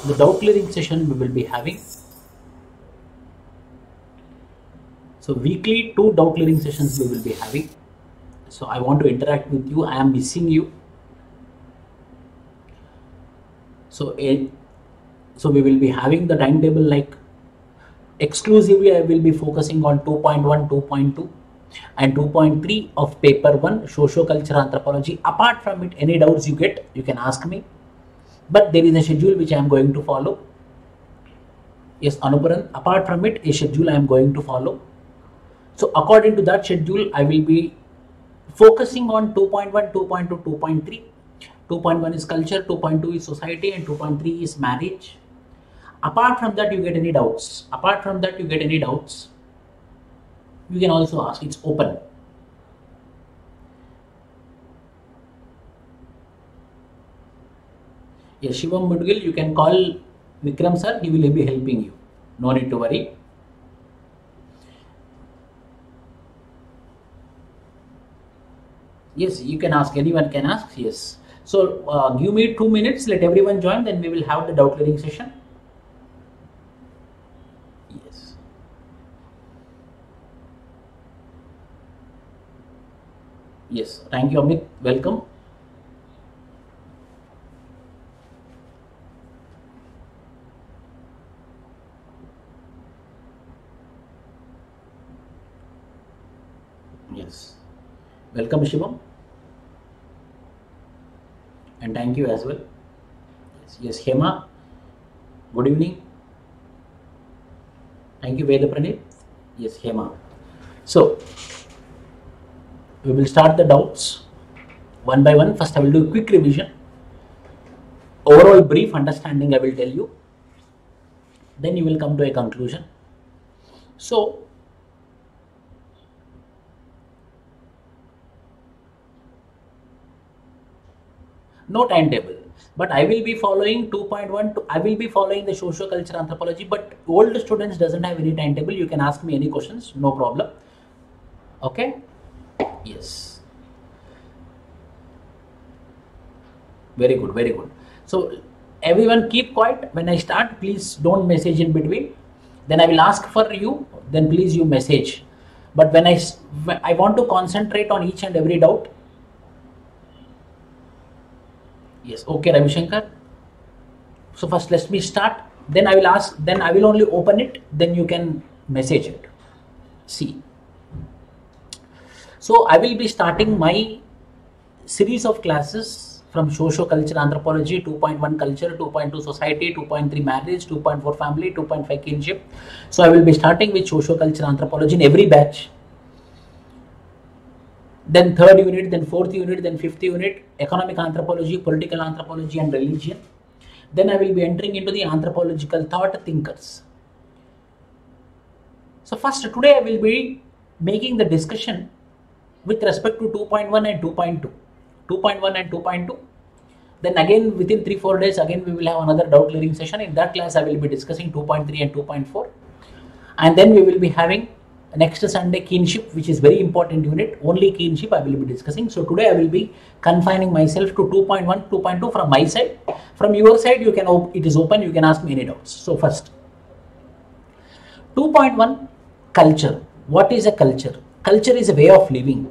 the doubt clearing session we will be having. So weekly 2 doubt clearing sessions we will be having. So I want to interact with you. I am missing you. So we will be having the timetable like exclusively I will be focusing on 2.1, 2.2 and 2.3 of paper 1 socio-cultural anthropology. Apart from it, any doubts you get, you can ask me. But there is a schedule which I am going to follow. Yes, Anuparan, apart from it, a schedule I am going to follow. So according to that schedule, I will be focusing on 2.1, 2.2, 2.3. 2.1 is culture, 2.2 is society, and 2.3 is marriage. Apart from that, you get any doubts. You can also ask. It's open. Yes, Shivam Mudgil, you can call Vikram sir. He will be helping you. No need to worry. Yes, you can ask. Anyone can ask. Yes. So give me 2 minutes. Let everyone join. Then we will have the doubt clearing session. Yes. Yes. Thank you, Amit. Welcome. Yes. Welcome, Shivam. And thank you as well. Yes, Hema. Good evening. Thank you, Veda Pranit. Yes, Hema. So, we will start the doubts one by one. First, I will do a quick revision. Overall brief understanding I will tell you. Then you will come to a conclusion. So, no timetable, but I will be following 2.1. I will be following the socio-cultural anthropology, but old students doesn't have any timetable. You can ask me any questions, no problem. Okay? Yes. Very good, very good. So everyone keep quiet. When I start, please don't message in between. Then I will ask for you, then please you message. But when I want to concentrate on each and every doubt. Yes, okay, Ravi Shankar. So first let me start, then I will ask, then I will only open it, then you can message it. See. So I will be starting my series of classes from socio-cultural anthropology, 2.1 culture, 2.2 society, 2.3 marriage, 2.4 family, 2.5 kinship. So I will be starting with socio-cultural anthropology in every batch. Then 3rd unit, then 4th unit, then 5th unit, economic anthropology, political anthropology and religion. Then I will be entering into the anthropological thought thinkers. So first today I will be making the discussion with respect to 2.1 and 2.2. 2.1 and 2.2. Then again within 3-4 days again we will have another doubt clearing session. In that class I will be discussing 2.3 and 2.4. And then we will be having next Sunday kinship, which is very important unit. Only kinship I will be discussing. So today I will be confining myself to 2.1, 2.2 from my side. From your side, you can it is open. You can ask me any doubts. So first, 2.1 culture. What is a culture? Culture is a way of living.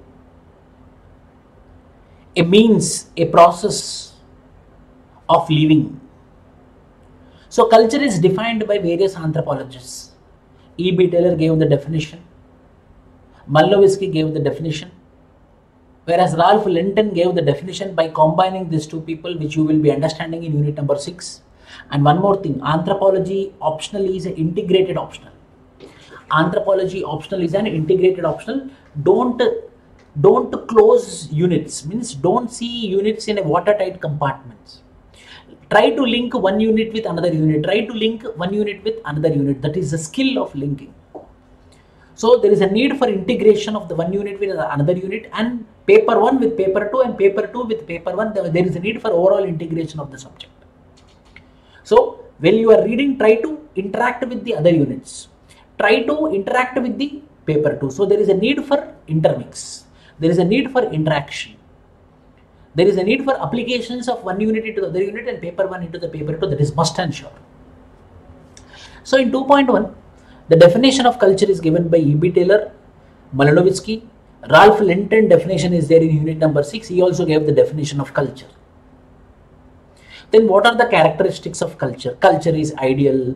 A means, a process of living. So culture is defined by various anthropologists. E.B. Taylor gave the definition. Malnovisky gave the definition, whereas Ralph Linton gave the definition by combining these two people, which you will be understanding in unit number 6. And one more thing, anthropology optional is an integrated optional. Anthropology optional is an integrated optional. Don't close units, means don't see units in a watertight compartments. Try to link one unit with another unit. Try to link one unit with another unit. That is the skill of linking. So there is a need for integration of the one unit with another unit, and paper 1 with paper 2 and paper 2 with paper 1. There is a need for overall integration of the subject. So when you are reading, try to interact with the other units. Try to interact with the paper 2. So there is a need for intermix. There is a need for interaction. There is a need for applications of one unit into the other unit and paper 1 into the paper 2. That is must and sure. So in 2.1, the definition of culture is given by E.B. Taylor, Malinowski. Ralph Linton definition is there in unit number 6. He also gave the definition of culture. Then what are the characteristics of culture? Culture is ideal.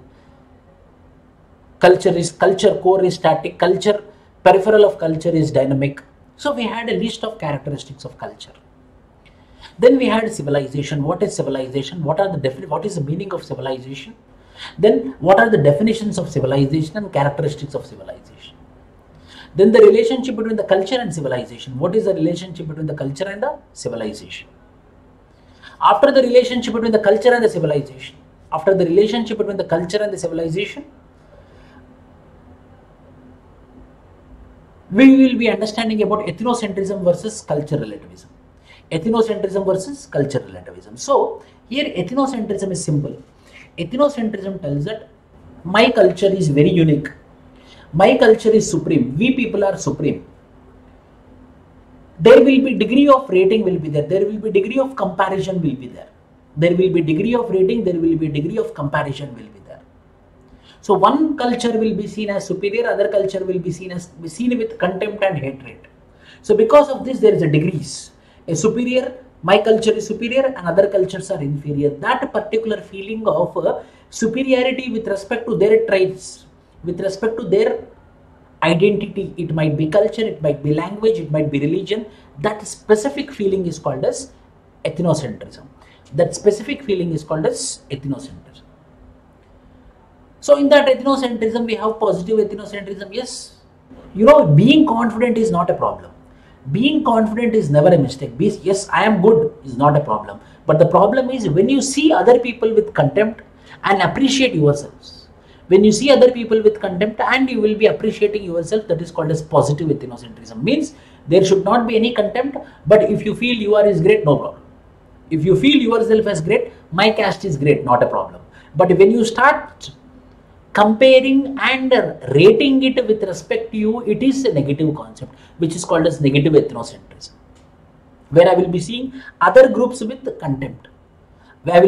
Culture core is static. Culture peripheral of culture is dynamic. So we had a list of characteristics of culture. Then we had civilization. What is civilization? What is the meaning of civilization? Then what are the definitions of civilization and characteristics of civilization? Then the relationship between the culture and civilization. What is the relationship between the culture and the civilization? After the relationship between the culture and the civilization, we will be understanding about ethnocentrism versus culture relativism. So here ethnocentrism is simple. Ethnocentrism tells that my culture is very unique. My culture is supreme. We people are supreme. There will be degree of rating will be there. There will be degree of comparison will be there. There will be degree of rating. There will be degree of comparison will be there. So one culture will be seen as superior. Other culture will be seen with contempt and hatred. So because of this, there is a degrees. A superior, my culture is superior and other cultures are inferior. That particular feeling of superiority with respect to their traits, with respect to their identity, it might be culture, it might be language, it might be religion, that specific feeling is called as ethnocentrism. So in that ethnocentrism, we have positive ethnocentrism. Yes, being confident is not a problem. Being confident is never a mistake. Yes, I am good is not a problem. But the problem is when you see other people with contempt and appreciate yourselves. When you see other people with contempt and you will be appreciating yourself, that is called as positive ethnocentrism. Means there should not be any contempt, but if you feel you are is great, no problem. If you feel yourself as great, my caste is great, not a problem. But when you start comparing and rating it with respect to you, it is a negative concept, which is called as negative ethnocentrism, where I will be seeing other groups with contempt. That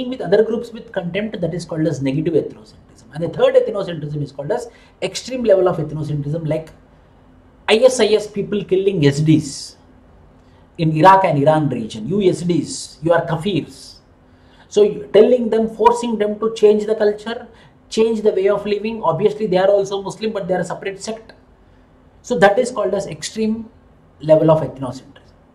is called as negative ethnocentrism. And the third ethnocentrism is called as extreme level of ethnocentrism, like ISIS people killing SDs in Iraq and Iran region. You SDs, you are kafirs. So telling them, forcing them to change the culture, change the way of living. Obviously they are also Muslim, but they are a separate sect. So that is called as extreme level of ethnocentrism.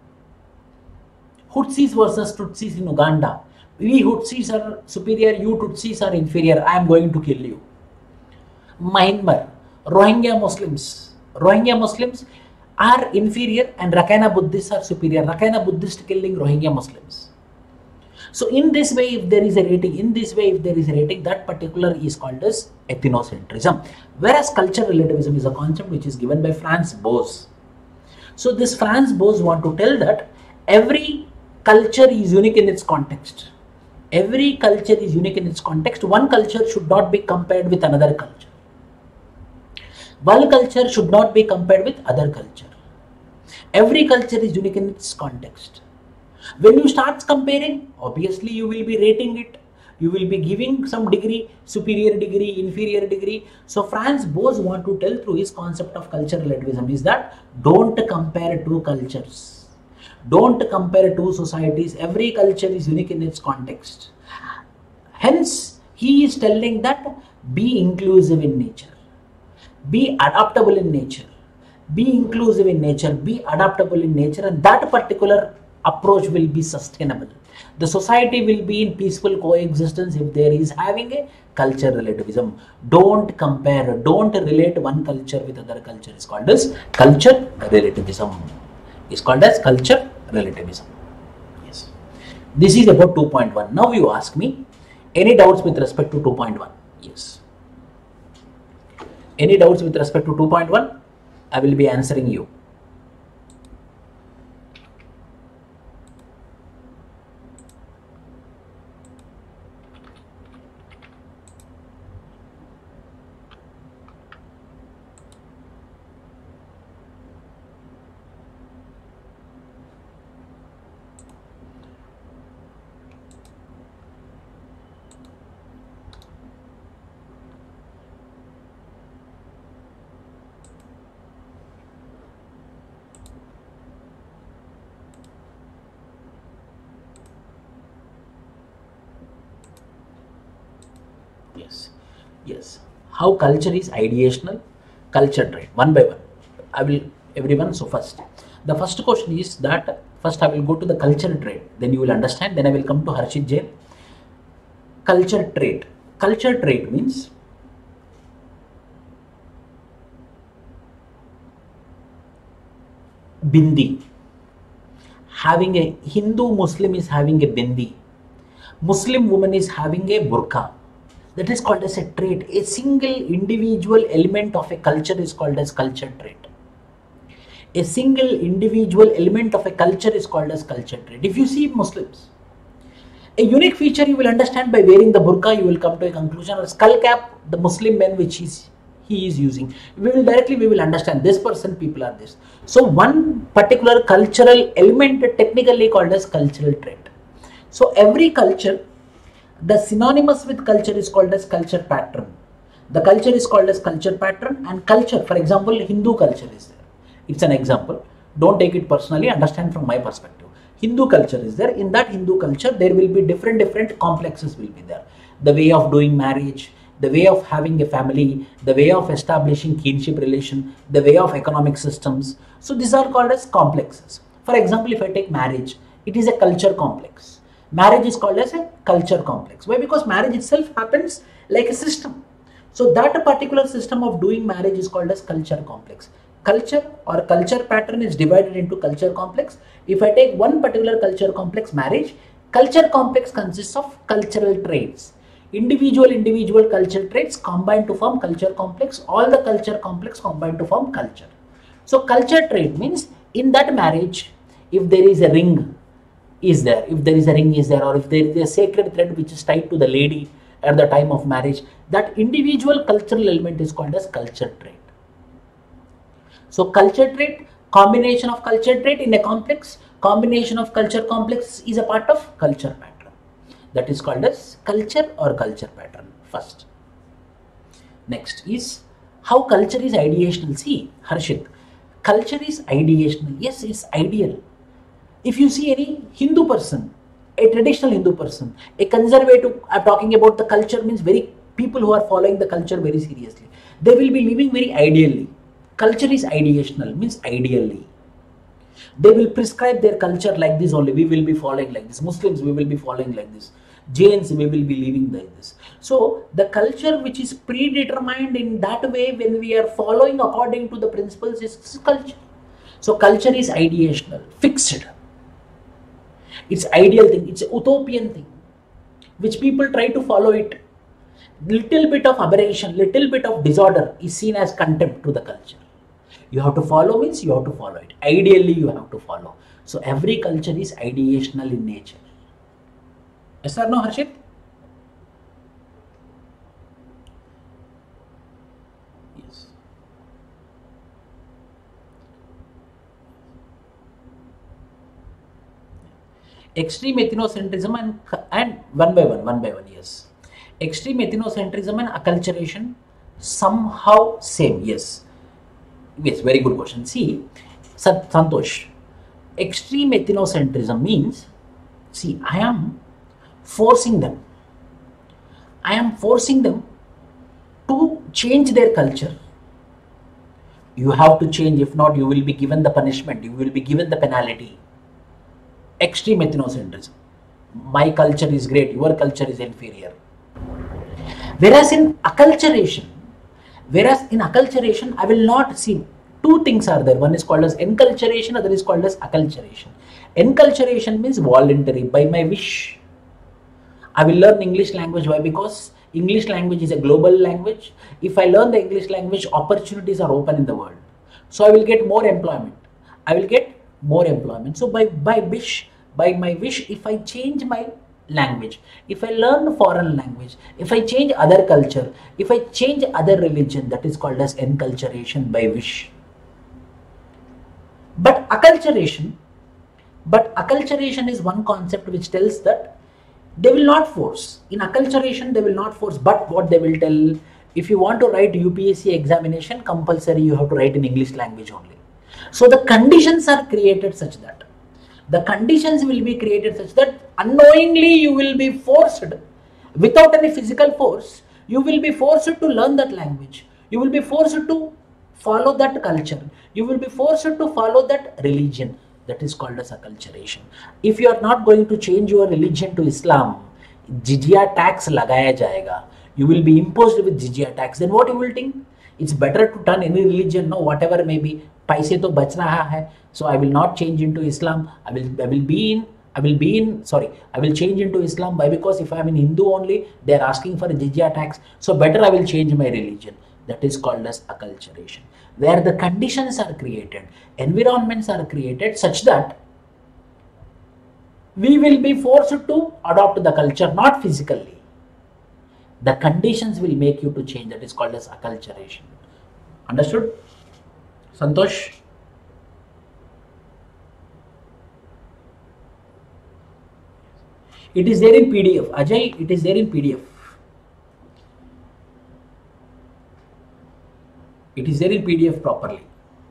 Hutsis versus Tutsis in Uganda. We Hutsis are superior, you Tutsis are inferior, I am going to kill you. Myanmar, Rohingya Muslims are inferior and Rakhine Buddhists are superior. Rakhine Buddhists killing Rohingya Muslims. So in this way, if there is a rating, that particular is called as ethnocentrism. Whereas cultural relativism is a concept which is given by Franz Boas. So this Franz Boas want to tell that every culture is unique in its context. One culture should not be compared with another culture. One culture should not be compared with other culture. Every culture is unique in its context. When you start comparing, obviously you will be rating it. You will be giving some degree, superior degree, inferior degree. So Franz Boas want to tell through his concept of cultural relativism is that don't compare two cultures. Don't compare two societies. Every culture is unique in its context. Hence, he is telling that be inclusive in nature. Be adaptable in nature. Be inclusive in nature. Be adaptable in nature. And that particular approach will be sustainable. The society will be in peaceful coexistence if there is having a culture relativism. Don't compare. Don't relate one culture with other culture. It's called as culture relativism. Is called as culture relativism. Yes. This is about 2.1. Now you ask me, any doubts with respect to 2.1? Yes. Any doubts with respect to 2.1? I will be answering you. how culture is ideational, culture trait, one by one. I will everyone. So first, the first question is that first I will go to the culture trait, then you will understand. Then I will come to Harshit Jain. Culture trait. Culture trait means bindi. Having a Hindu Muslim is having a bindi. Muslim woman is having a burqa. That is called as a trait. A single individual element of a culture is called as culture trait. A single individual element of a culture is called as culture trait. If you see Muslims, a unique feature you will understand by wearing the burqa, you will come to a conclusion. Or skull cap, the Muslim men which he is using, we will understand this person, people are this. So one particular cultural element technically called as cultural trait. So every culture, the synonymous with culture is called as culture pattern. The culture is called as culture pattern, and culture, for example, Hindu culture is there. It's an example. Don't take it personally, understand from my perspective. Hindu culture is there. In that Hindu culture, there will be different complexes will be there. The way of doing marriage, the way of having a family, the way of establishing kinship relation, the way of economic systems. So these are called as complexes. For example, if I take marriage, it is a culture complex. Marriage is called as a culture complex. Why? Because marriage itself happens like a system. So that particular system of doing marriage is called as culture complex. Culture or culture pattern is divided into culture complex. If I take one particular culture complex, marriage, culture complex consists of cultural traits. Individual cultural traits combine to form culture complex. All the culture complex combine to form culture. So culture trait means in that marriage, if there is a ring is there, if there is a ring is there, or if there is a sacred thread which is tied to the lady at the time of marriage, that individual cultural element is called as culture trait. So culture trait, combination of culture trait in a complex, combination of culture complex is a part of culture pattern. That is called as culture or culture pattern first. Next is how culture is ideational. See, Harshit, culture is ideational. Yes, it's ideal. If you see any Hindu person, a traditional Hindu person, a conservative, I'm talking about the culture means very people who are following the culture very seriously. They will be living very ideally. Culture is ideational, means ideally. They will prescribe their culture like this only. We will be following like this. Muslims, we will be following like this. Jains, we will be living like this. So the culture which is predetermined in that way, when we are following according to the principles, is culture. So culture is ideational, fixed. It's ideal thing. It's a utopian thing, which people try to follow it. Little bit of aberration, little bit of disorder is seen as contempt to the culture. You have to follow means you have to follow it. Ideally, you have to follow. So every culture is ideational in nature. Yes or no, Harshit? Yes. Extreme ethnocentrism and one by one, yes. Extreme ethnocentrism and acculturation somehow same, yes. Yes, very good question. See, Santosh, extreme ethnocentrism means, see, I am forcing them to change their culture. You have to change, if not, you will be given the punishment, you will be given the penalty. Extreme ethnocentrism. My culture is great, your culture is inferior. Whereas in acculturation, I will not see, two things are there. One is called as enculturation, other is called as acculturation. Enculturation means voluntary, by my wish. I will learn English language. Why? Because English language is a global language. If I learn the English language, opportunities are open in the world. So I will get more employment. So by wish, by my wish, if I change my language, if I learn foreign language, if I change other culture, if I change other religion, that is called as enculturation by wish. But acculturation is one concept which tells that they will not force. In acculturation, they will not force, but what they will tell, if you want to write UPSC examination, compulsory you have to write in English language only. So the conditions are created such that, unknowingly you will be forced without any physical force You will be forced to learn that language. You will be forced to follow that culture. You will be forced to follow that religion. That is called as acculturation. If you are not going to change your religion to Islam, jizya tax lagaya jayega. You will be imposed with jizya tax. Then what you will think? It's better to turn any religion, no, whatever may be. Paise to bach raha hai, so I will not change into Islam. I will change into Islam. Why? Because if I am in Hindu only, they are asking for a jizya tax. So better I will change my religion. That is called as acculturation, where the conditions are created, environments are created such that we will be forced to adopt the culture, not physically. The conditions will make you to change. That is called as acculturation. Understood? Santosh? It is there in PDF. Ajay, it is there in PDF. It is there in PDF properly.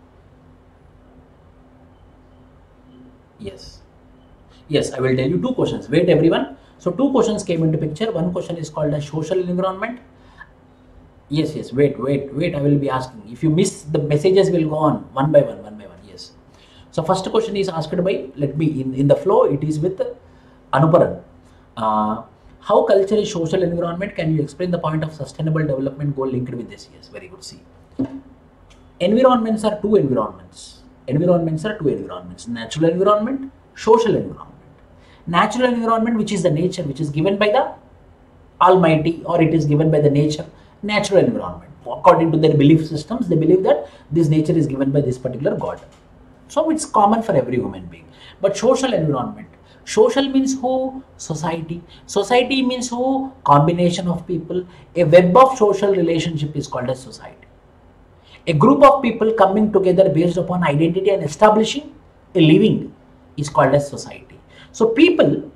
Yes. Yes, I will tell you two questions. Wait, everyone. So two questions came into picture. One question is called as social environment. Yes, wait. I will be asking. If you miss, the messages will go on one by one. Yes. So first question is asked by, let me, in the flow, it is with Anuparan. How culture is social environment? Can you explain the point of sustainable development goal linked with this? Yes, very good. See, environments are two environments. Natural environment, social environment. Natural environment, which is the nature, which is given by the Almighty, or it is given by the nature. Natural environment, according to their belief systems, they believe that this nature is given by this particular God. So it's common for every human being. But social environment, social means who? Society. Society means who? Combination of people. A web of social relationship is called as society. A group of people coming together based upon identity and establishing a living is called as society. So people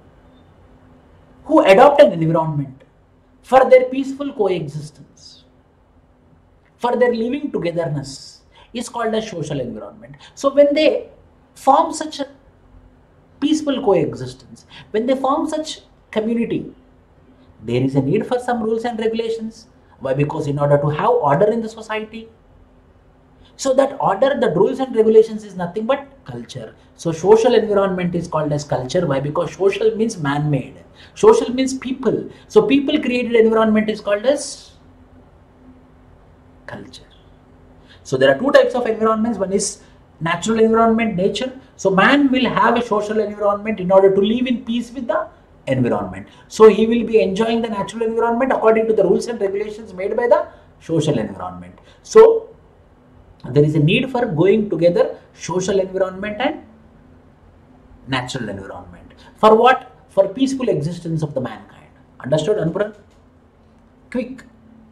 who adopt an environment for their peaceful coexistence, for their living togetherness, is called as social environment. So when they form such a peaceful coexistence, when they form such community, there is a need for some rules and regulations. Why? Because in order to have order in the society, so that order, the rules and regulations is nothing but culture. So social environment is called as culture. Why? Because social means man-made. Social means people. So people created environment is called as culture. So there are two types of environments. One is natural environment, nature. So man will have a social environment in order to live in peace with the environment. So he will be enjoying the natural environment according to the rules and regulations made by the social environment. So there is a need for going together social environment and natural environment. For what? For peaceful existence of the mankind. Understood, Anupuran? Quick.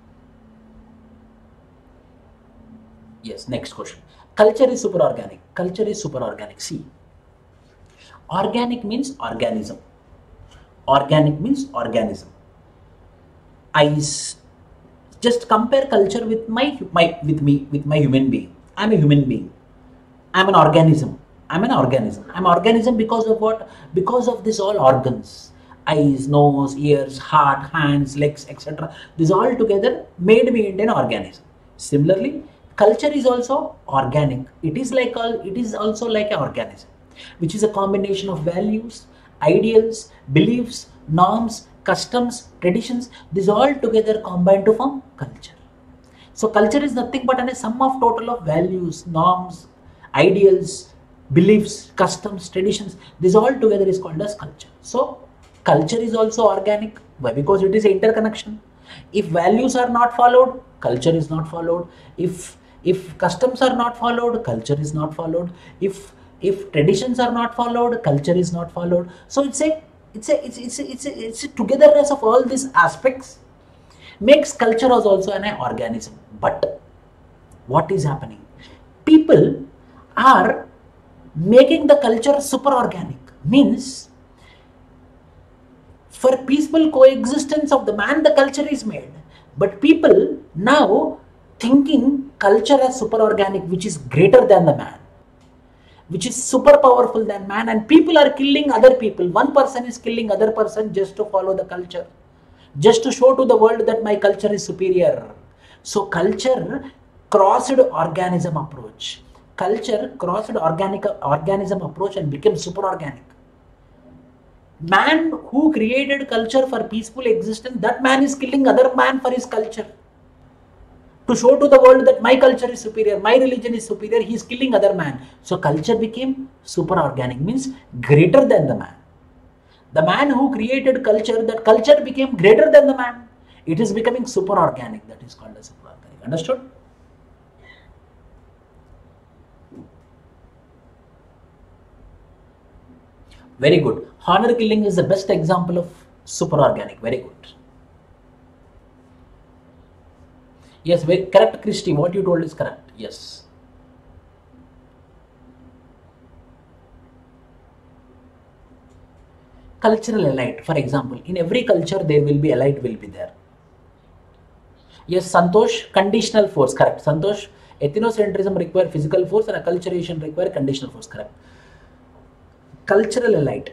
Yes, next question. Culture is superorganic. Culture is superorganic. See, organic means organism. Organic means organism. I just compare culture with my human being. I'm a human being. I'm an organism. I'm organism because of what? Because of this all organs. Eyes, nose, ears, heart, hands, legs, etc. This all together made me into an organism. Similarly, culture is also organic. It is also like an organism, which is a combination of values, ideals, beliefs, norms, customs, traditions. This all together combined to form culture. So culture is nothing but a sum of total of values, norms, ideals, beliefs, customs, traditions. This all together is called as culture. So culture is also organic. Why? Because it is an interconnection. If values are not followed, culture is not followed. If customs are not followed, culture is not followed. If traditions are not followed, culture is not followed. So it's a togetherness of all these aspects makes culture as also an organism. But what is happening? People are making the culture super organic. Means for peaceful coexistence of the man, the culture is made. But people now thinking culture as super organic, which is greater than the man, which is super powerful than man, and people are killing other people. One person is killing other person just to follow the culture. just to show to the world that my culture is superior. So culture crossed organism approach. Culture crossed organism approach and became super organic. Man who created culture for peaceful existence, that man is killing other man for his culture. To show to the world that my culture is superior, my religion is superior, he is killing other man. So culture became super organic, means greater than the man. The man who created culture, that culture became greater than the man. It is becoming super organic, that is called as super organic. Understood? Very good. Honor killing is the best example of super organic. Very good. Yes, very correct, Christy. What you told is correct. Yes. Cultural elite. For example, in every culture there will be elite will be there. Yes, Santosh, conditional force. Correct. Santosh, ethnocentrism require physical force and acculturation require conditional force. Correct. Cultural elite.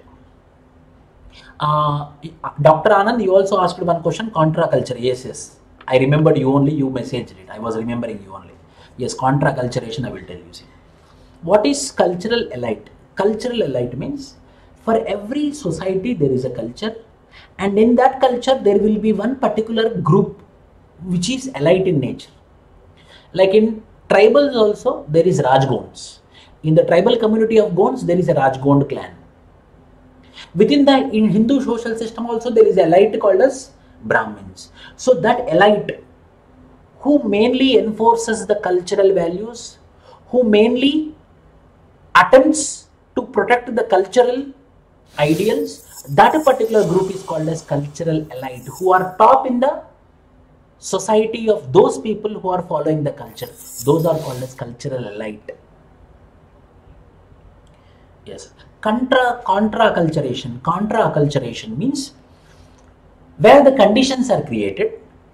Dr. Anand, you also asked one question, contra culture. Yes, yes. I remembered you only, you messaged it. I was remembering you only. Yes, contra culturation, I will tell you. See. What is cultural elite? Cultural elite means for every society there is a culture, and in that culture there will be one particular group which is elite in nature. Like in tribals also there is Rajgons. In the tribal community of Gons there is a Rajgond clan. Within the in Hindu social system also there is a elite called as Brahmins. So that elite who mainly enforces the cultural values, who mainly attempts to protect the cultural ideals, that particular group is called as cultural elite, who are top in the society of those people who are following the culture. Those are called as cultural elite. Yes. Contra acculturation means where the conditions are created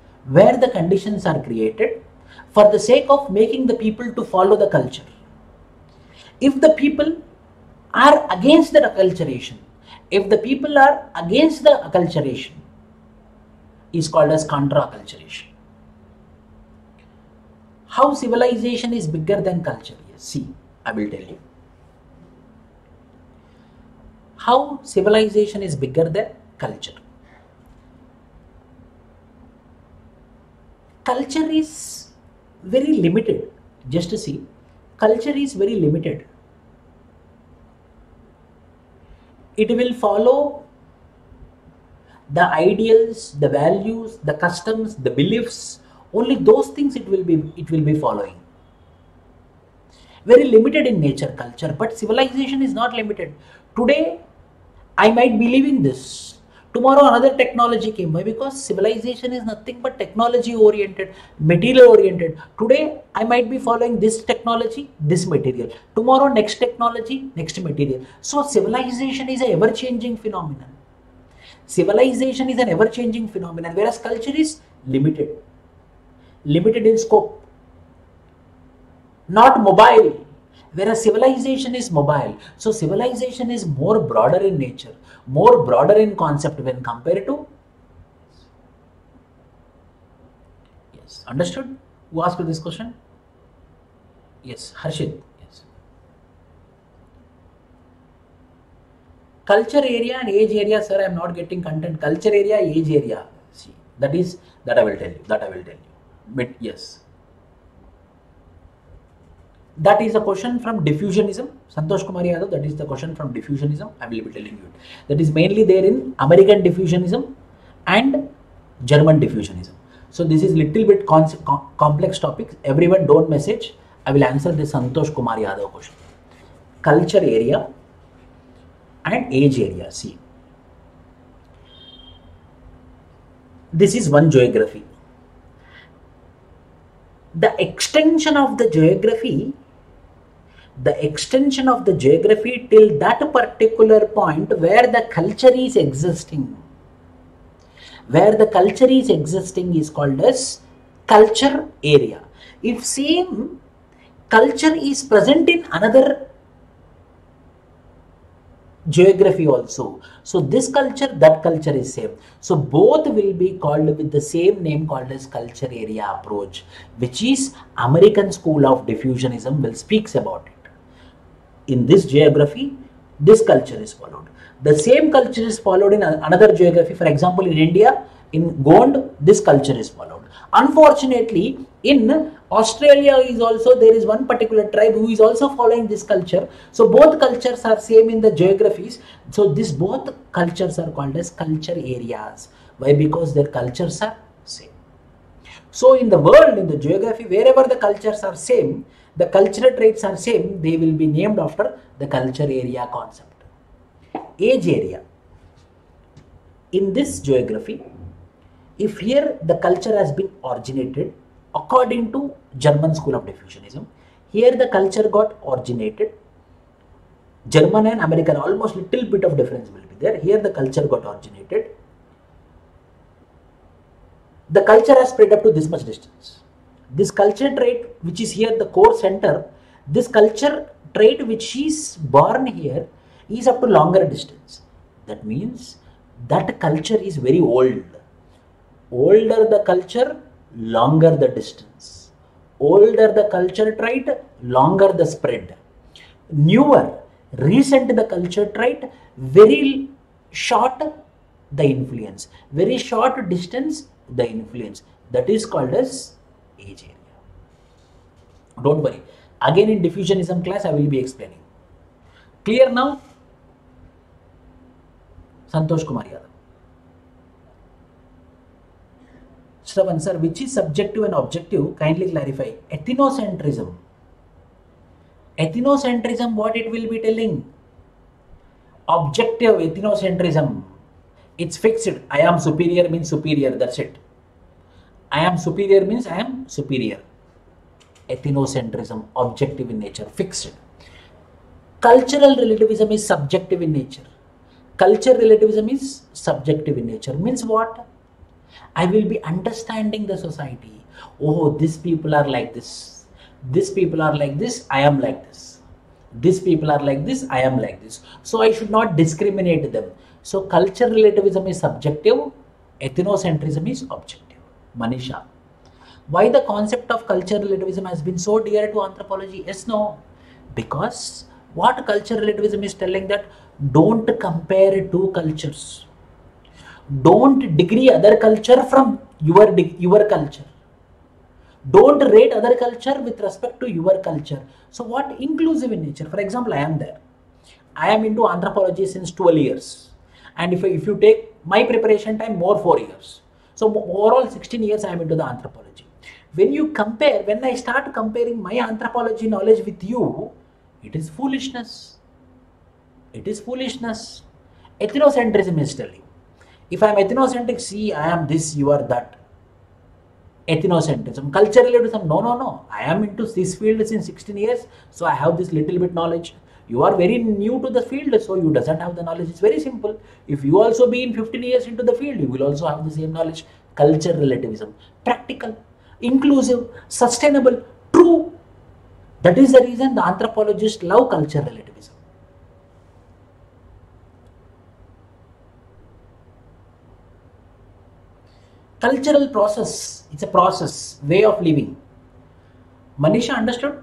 for the sake of making the people to follow the culture. If the people are against the acculturation, is called as contra acculturation. How civilization is bigger than culture? Yes, see, I will tell you. How civilization is bigger than culture. Culture is very limited. Just to see, culture is very limited. It will follow the ideals, the values, the customs, the beliefs. Only those things it will be following. Very limited in nature, culture, but civilization is not limited. Today, I might believe in this. Tomorrow another technology came by, because civilization is nothing but technology oriented, material oriented. Today I might be following this technology, this material. Tomorrow next technology, next material. So civilization is an ever changing phenomenon. Civilization is an ever changing phenomenon, whereas culture is limited in scope, not mobile. Whereas civilization is mobile. So civilization is more broader in nature, more broader in concept when compared to. Yes, understood? Who asked this question? Yes, Harshit. Yes. Culture area and age area, sir, I am not getting content. Culture area, age area. See, that I will tell you. But yes. That is a question from diffusionism. Santosh Kumar Yadav, that is the question from diffusionism. I will be telling you. That is mainly there in American diffusionism and German diffusionism. So this is little bit complex topics. Everyone don't message. I will answer the Santosh Kumar Yadav question. Culture area and age area. See. This is one geography. The extension of the geography till that particular point where the culture is existing. Is called as culture area. If same culture is present in another geography also. So this culture, that culture is same. So both will be called with the same name called as culture area approach, which is American school of diffusionism will speaks about it. In this geography, this culture is followed. The same culture is followed in another geography. For example, in India, in Gond, this culture is followed. Unfortunately, in Australia is also there is one particular tribe who is also following this culture. So both cultures are same in the geographies. So this both cultures are called as culture areas. Why? Because their cultures are same. So in the world, in the geography, wherever the cultures are same, the cultural traits are same, they will be named after the culture area concept. Age area. In this geography, if here the culture has been originated according to German school of diffusionism, here the culture got originated. German and American, almost little bit of difference will be there. Here the culture got originated. The culture has spread up to this much distance. This culture trait, which is here the core center, this culture trait which is born here is up to longer distance. That means that culture is very old. Older the culture, longer the distance. Older the culture trait, longer the spread. Newer, recent the culture trait, very short the influence. Very short distance, the influence. That is called as age area. Don't worry. Again in diffusionism class I will be explaining. Clear now? Santosh Kumar Yadav. Shravan sir, which is subjective and objective? Kindly clarify. Ethnocentrism. Ethnocentrism, what it will be telling? Objective ethnocentrism. It's fixed. I am superior means superior. That's it. I am superior means I am superior. Ethnocentrism, objective in nature, fixed. Cultural relativism is subjective in nature. Culture relativism is subjective in nature. Means what? I will be understanding the society. Oh, these people are like this. These people are like this. I am like this. These people are like this. I am like this. So I should not discriminate them. So culture relativism is subjective. Ethnocentrism is objective. Manisha. Why the concept of culture relativism has been so dear to anthropology? Yes, no. Because what culture relativism is telling that don't compare two cultures. Don't degree other culture from your culture. Don't rate other culture with respect to your culture. So what inclusive in nature? For example, I am there. I am into anthropology since 12 years. And if you take my preparation time, more 4 years. So overall 16 years I am into the anthropology. When you compare, when I start comparing my anthropology knowledge with you, it is foolishness. It is foolishness. Ethnocentrism is telling. If I am ethnocentric, see, I am this, you are that. Ethnocentrism. Cultural relativism, no. I am into this field since 16 years, so I have this little bit knowledge. You are very new to the field, so you doesn't have the knowledge. It's very simple. If you also be in 15 years into the field, you will also have the same knowledge. Cultural relativism. Practical, inclusive, sustainable, true. That is the reason the anthropologists love cultural relativism. Cultural process, it's a process, way of living. Manisha, understood?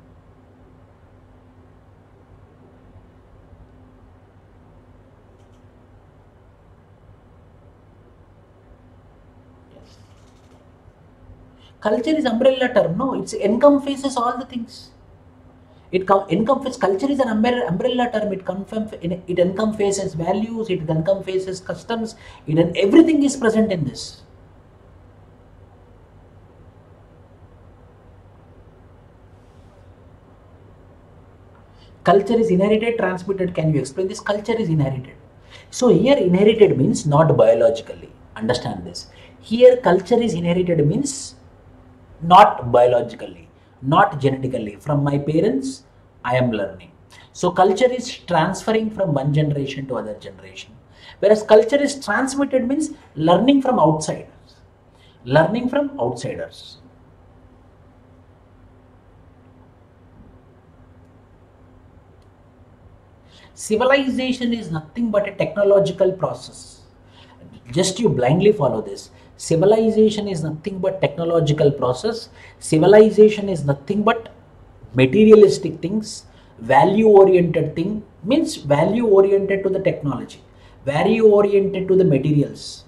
Yes. Culture is umbrella term, no, it encompasses all the things. It encompasses, culture is an umbrella term, it encompasses values, it encompasses customs, everything is present in this. Culture is inherited, transmitted. Can you explain this? Culture is inherited. So here inherited means not biologically. Understand this. Here culture is inherited means not biologically, not genetically. From my parents, I am learning. So culture is transferring from one generation to other generation. Whereas culture is transmitted means learning from outsiders. Learning from outsiders. Civilization is nothing but a technological process. Just you blindly follow this. Civilization is nothing but technological process. Civilization is nothing but materialistic things. Value oriented thing means value oriented to the technology, value oriented to the materials.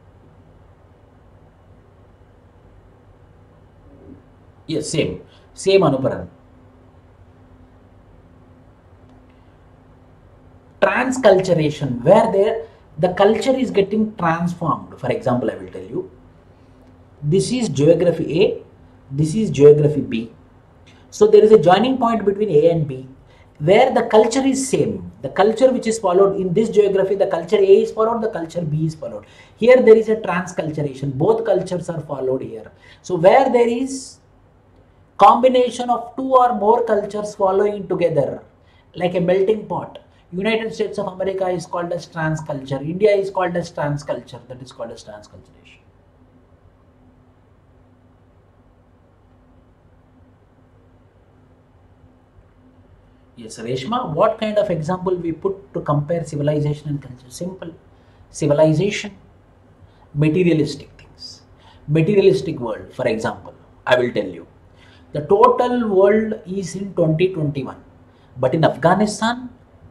Yes, same Anuparan. Transculturation, where there the culture is getting transformed. For example, I will tell you, this is geography A, this is geography B. So there is a joining point between A and B, where the culture is same. The culture which is followed in this geography, the culture A is followed, the culture B is followed. Here there is a transculturation. Both cultures are followed here. So where there is combination of two or more cultures following together, like a melting pot. United States of America is called as transculture. India is called as transculture. That is called as transculturation. Yes, Reshma, what kind of example we put to compare civilization and culture? Simple. Civilization, materialistic things. Materialistic world, for example, I will tell you. The total world is in 2021. But in Afghanistan,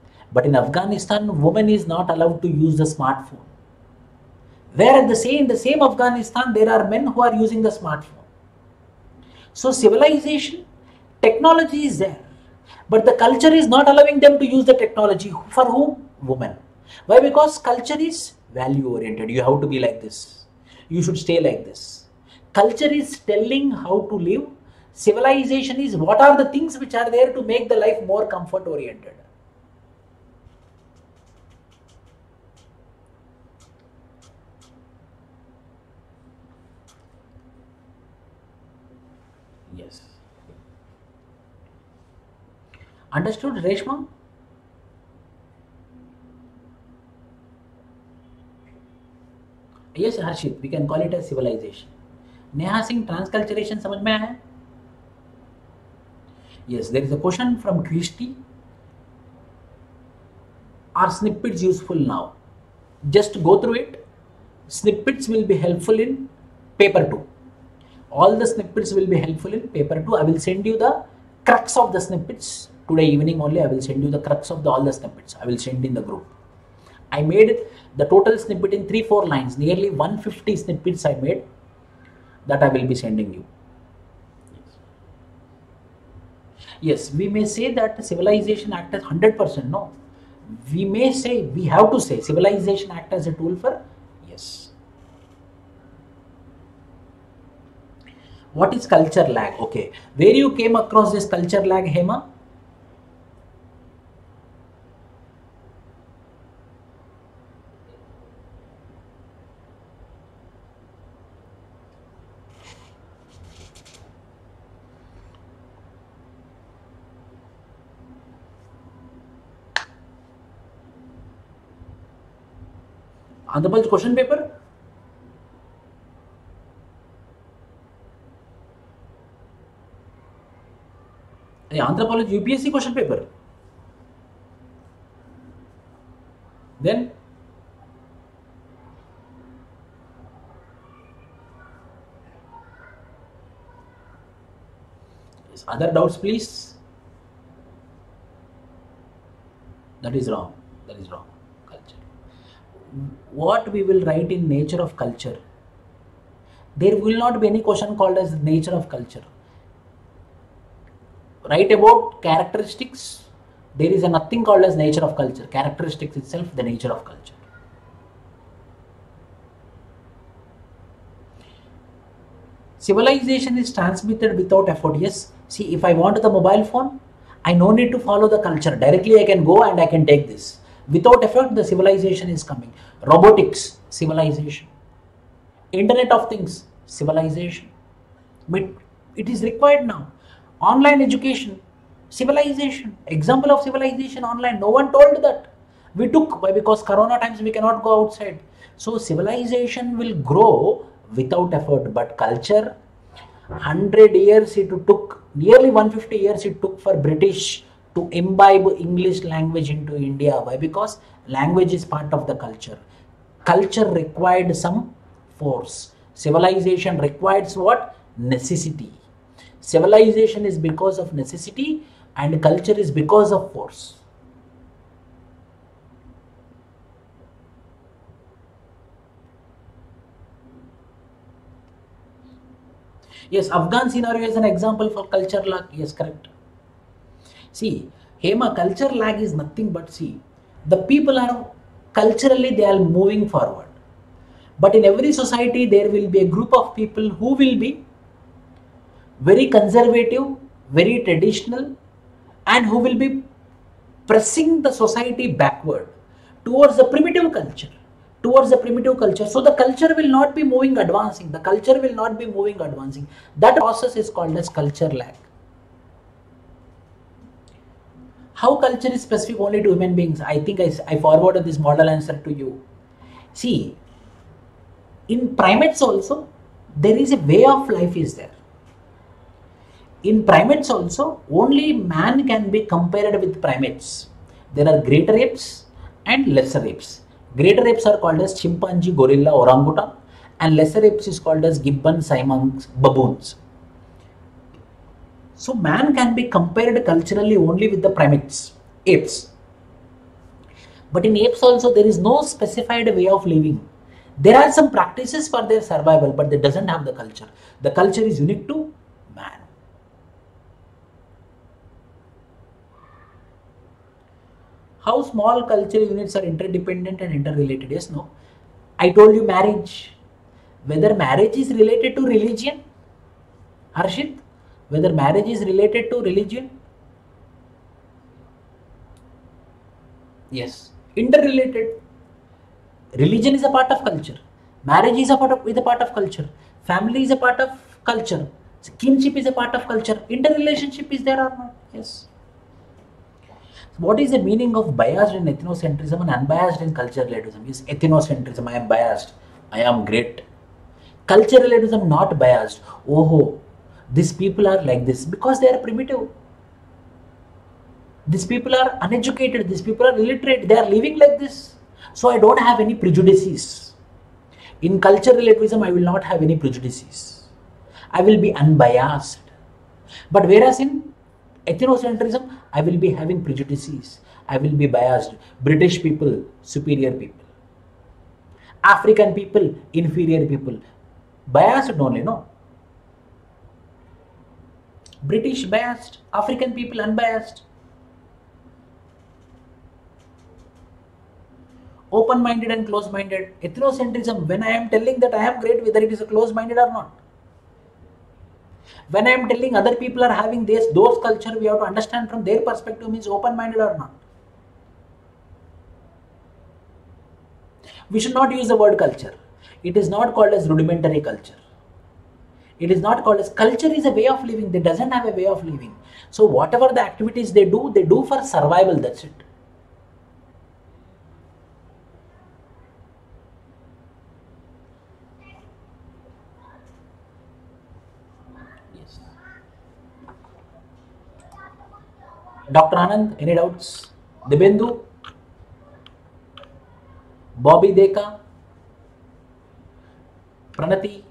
woman is not allowed to use the smartphone. Where at the same Afghanistan, there are men who are using the smartphone. So civilization, technology is there, but the culture is not allowing them to use the technology. For whom? Women. Why? Because culture is value oriented. You have to be like this. You should stay like this. Culture is telling how to live. Civilization is what are the things which are there to make the life more comfort oriented. Yes. Understood, Reshma? Yes, Harshit, we can call it as civilization. Neha Singh, transculturation समझ में आया? Yes, there is a question from Christy. Are snippets useful now? Just go through it. Snippets will be helpful in paper 2. All the snippets will be helpful in paper 2. I will send you the crux of the snippets. Today evening only I will send you the crux of all the snippets. I will send in the group. I made the total snippet in 3-4 lines. Nearly 150 snippets I made. That I will be sending you. Yes, we may say that civilization act as 100%. No. We may say, we have to say civilization act as a tool for, yes. What is culture lag? Okay. Where you came across this culture lag, Hema? Andhra question paper? Andhra Pradesh UPSC question paper. Then yes, other doubts please. That is wrong. That is wrong. Culture. What we will write in nature of culture? There will not be any question called as nature of culture. Write about characteristics. There is a nothing called as nature of culture. Characteristics itself, the nature of culture. Civilization is transmitted without effort. Yes. See, if I want the mobile phone, I no need to follow the culture. Directly I can go and I can take this. Without effort, the civilization is coming. Robotics, civilization. Internet of Things, civilization. But it is required now. Online education, civilization. Example of civilization online. No one told that. We took, why? Because Corona times we cannot go outside. So civilization will grow without effort. But culture, 100 years it took, nearly 150 years it took for British to imbibe English language into India. Why? Because language is part of the culture. Culture required some force. Civilization requires what? Necessity. Civilization is because of necessity and culture is because of force. Yes, Afghan scenario is an example for culture lag. Yes, correct. See, Hema, culture lag is nothing but, see, the people are culturally they are moving forward. But in every society, there will be a group of people who will be very conservative, very traditional, and who will be pressing the society backward towards the primitive culture. Towards the primitive culture. So the culture will not be moving advancing. The culture will not be moving advancing. That process is called as culture lag. How culture is specific only to human beings? I think I forwarded this model answer to you. See, in primates also, there is a way of life is there. In primates also, only man can be compared with primates. There are greater apes and lesser apes. Greater apes are called as chimpanzee, gorilla, orangutan, and lesser apes is called as gibbon, siamang, baboons. So man can be compared culturally only with the primates, apes. But in apes also there is no specified way of living. There are some practices for their survival, but they doesn't have the culture. The culture is unique to man. How small cultural units are interdependent and interrelated? Yes, no. I told you marriage. Whether marriage is related to religion, Harshit, whether marriage is related to religion? Yes, interrelated. Religion is a part of culture. Marriage is a part of culture. Family is a part of culture. Kinship is a part of culture. Interrelationship is there or not? Yes. What is the meaning of biased in ethnocentrism and unbiased in cultural relativism? Is ethnocentrism, I am biased, I am great. Cultural relativism, not biased. Oh, these people are like this because they are primitive. These people are uneducated, these people are illiterate, they are living like this. So I don't have any prejudices. In cultural relativism, I will not have any prejudices. I will be unbiased. But whereas in ethnocentrism, I will be having prejudices. I will be biased. British people, superior people. African people, inferior people. Biased only, no? British biased, African people unbiased. Open-minded and close-minded. Ethnocentrism, when I am telling that I am great, whether it is a close-minded or not. When I am telling other people are having those culture, we have to understand from their perspective means open-minded or not. We should not use the word culture. It is not called as rudimentary culture. It is not called as culture is a way of living. They doesn't have a way of living. So whatever the activities they do for survival. That's it. Yes. Dr. Anand, any doubts? Dibendu? Bobby Deka? Pranati?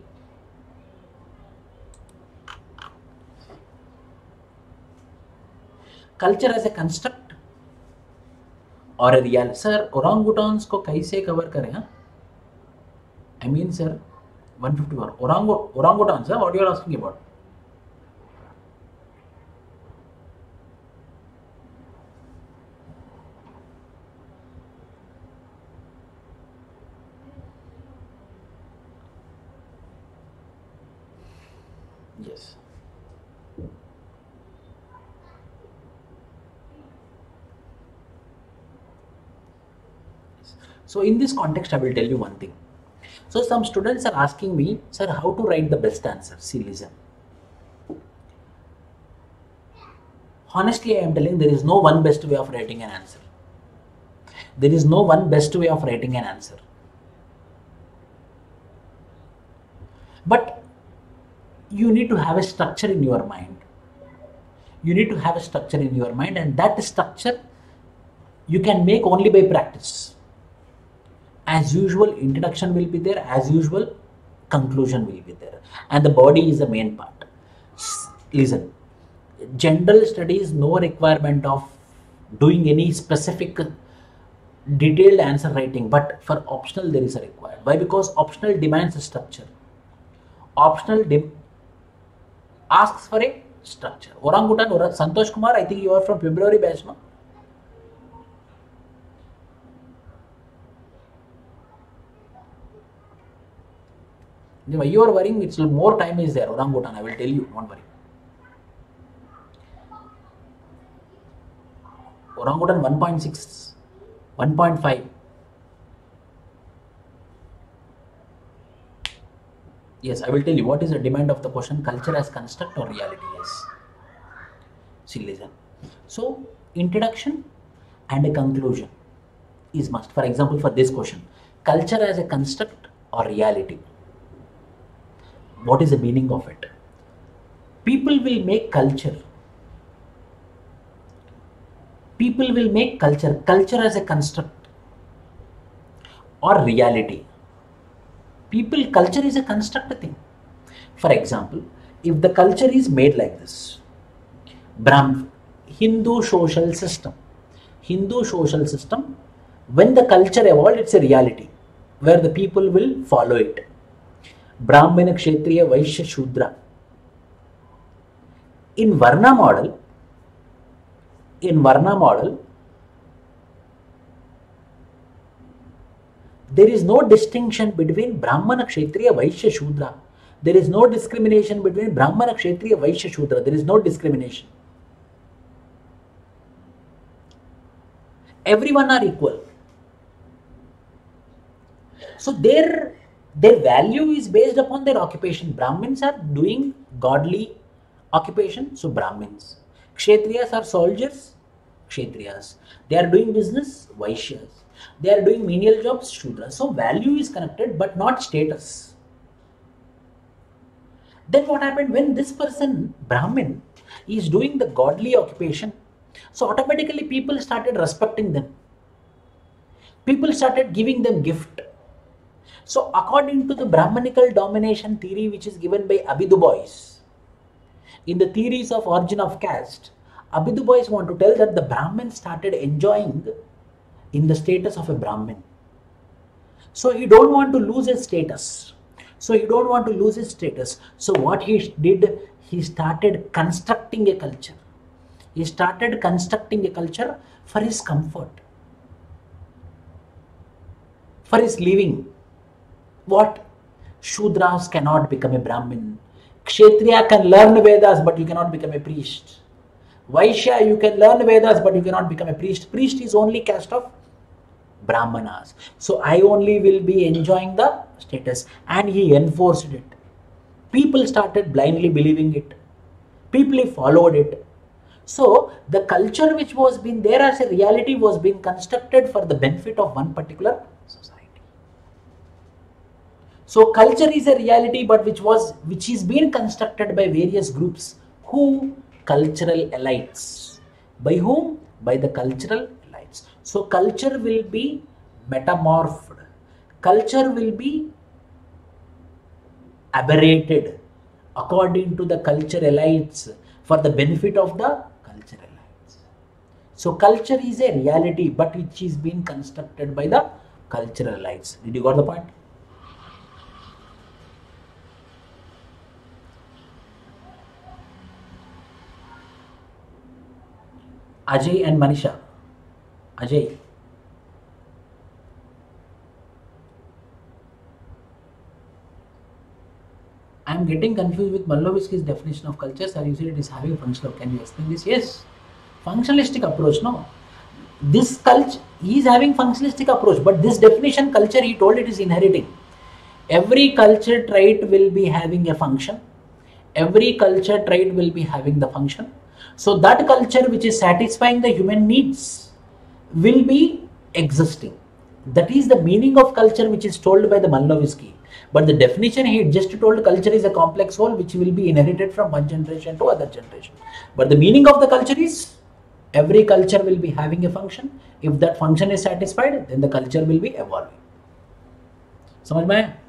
Culture as a construct और real sir orangutans को कैसे cover करें? I mean sir 151 orangutans, what you are asking about? Yes. So in this context, I will tell you one thing. So some students are asking me, sir, how to write the best answer? See, listen. Honestly, I am telling there is no one best way of writing an answer. There is no one best way of writing an answer. But you need to have a structure in your mind. You need to have a structure in your mind, and that structure you can make only by practice. As usual, introduction will be there, as usual, conclusion will be there, and the body is the main part. Listen, general studies, no requirement of doing any specific detailed answer writing, but for optional there is a required. Why? Because optional demands a structure. Optional asks for a structure. Orangutan, Santosh Kumar, I think you are from February batch, no? Why you are worrying? It's more time is there. Orangutan, I will tell you, don't worry. Orangutan 1.6, 1.5. Yes, I will tell you what is the demand of the question. Culture as construct or reality? Yes. See, listen. So, introduction and a conclusion is must. For example, for this question, culture as a construct or reality? What is the meaning of it? People will make culture. People will make culture as a construct or reality. Culture is a construct thing. For example, if the culture is made like this, Hindu social system, when the culture evolved, it's a reality where the people will follow it. Brahmana, Kshatriya, Vaishya, Shudra. In Varna model, there is no distinction between Brahmana, Kshatriya, Vaishya, Shudra. There is no discrimination between Brahmana, Kshatriya, Vaishya, Shudra. There is no discrimination. Everyone are equal. So their value is based upon their occupation. Brahmins are doing godly occupation, so Brahmins. Kshatriyas are soldiers, Kshatriyas. They are doing business, Vaishyas. They are doing menial jobs, Shudras. So value is connected but not status. Then what happened when this person, Brahmin, is doing the godly occupation? So automatically people started respecting them. People started giving them gift. So according to the Brahmanical domination theory which is given by Abhidubois, in the theories of origin of caste, Abhidubois want to tell that the Brahmin started enjoying in the status of a Brahmin. So he don't want to lose his status. So what he did, he started constructing a culture. He started constructing a culture for his comfort, for his living. What? Shudras cannot become a Brahmin. Kshatriya can learn Vedas, but you cannot become a priest. Vaishya, you can learn Vedas, but you cannot become a priest. Priest is only caste of Brahmanas. So I only will be enjoying the status. And he enforced it. People started blindly believing it. People followed it. So the culture which was being there as a reality was being constructed for the benefit of one particular society. So culture is a reality, but which is being constructed by various groups. Who? Cultural elites. By whom? By the cultural elites. So culture will be metamorphed. Culture will be aberrated according to the culture elites for the benefit of the culture elites. So culture is a reality, but which is being constructed by the cultural elites. Did you got the point? Ajay and Manisha. Ajay. I am getting confused with Malnovisky's definition of culture. Sir, you said it is having a functional. Can you explain this? Yes. Functionalistic approach, no. This culture, he is having functionalistic approach, but this definition culture, he told it is inheriting. Every culture trait will be having a function. Every culture trait will be having the function. So that culture which is satisfying the human needs will be existing. That is the meaning of culture which is told by the Malnovisky. But the definition he just told culture is a complex whole which will be inherited from one generation to other generation. But the meaning of the culture is every culture will be having a function. If that function is satisfied, then the culture will be evolving. समझ में आया?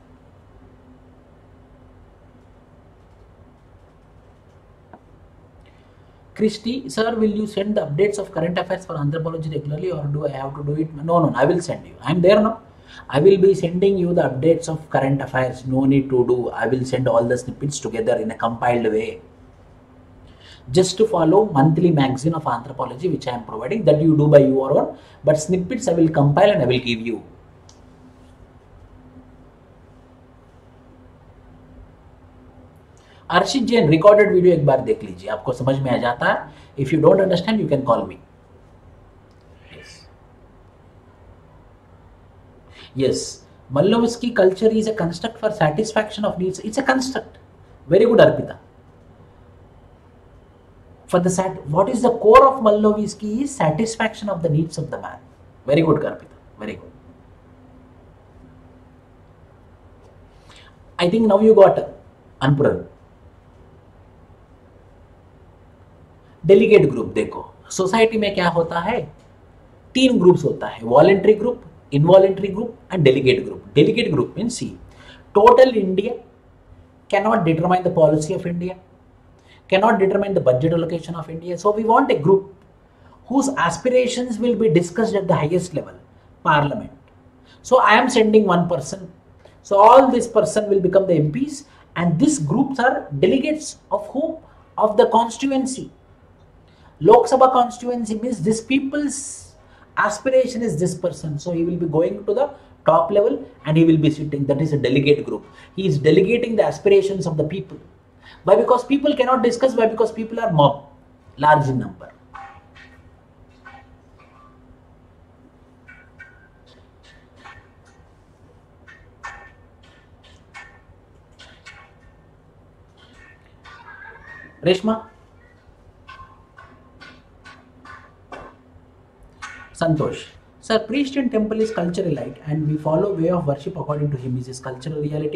Christy, sir, will you send the updates of current affairs for anthropology regularly, or do I have to do it? No, I will send you. I am there now. I will be sending you the updates of current affairs. No need to do. I will send all the snippets together in a compiled way. Just to follow monthly magazine of anthropology which I am providing, that you do by your own. But snippets I will compile and I will give you. Arshit Jain recorded video एक बार देख लीजिए, आपको समझ में आ जाता है. If you don't understand you can call me. Yes, Mallovsky culture is a construct for satisfaction of needs. It's a construct. Very good, Arpita. What is the core of Mallovsky is satisfaction of the needs of the man. Very good, Arpita. Very good. I think now you got Anpuran. Delegate group देखो, society में क्या होता है, 3 groups होता है, voluntary group, involuntary group and delegate group. Delegate group means see total India cannot determine the policy of India, cannot determine the budget allocation of India. So we want a group whose aspirations will be discussed at the highest level, parliament. So I am sending one person. So all this person will become the MPs, and these groups are delegates of whom? Of the constituency. Lok Sabha constituency means this people's aspiration is this person. So he will be going to the top level and he will be sitting. That is a delegate group. He is delegating the aspirations of the people. Why? Because people cannot discuss. Why? Because people are mob, large in number. Reshma? Santosh. Sir, priest in temple is culturalite and we follow way of worship according to him. Is this cultural reality?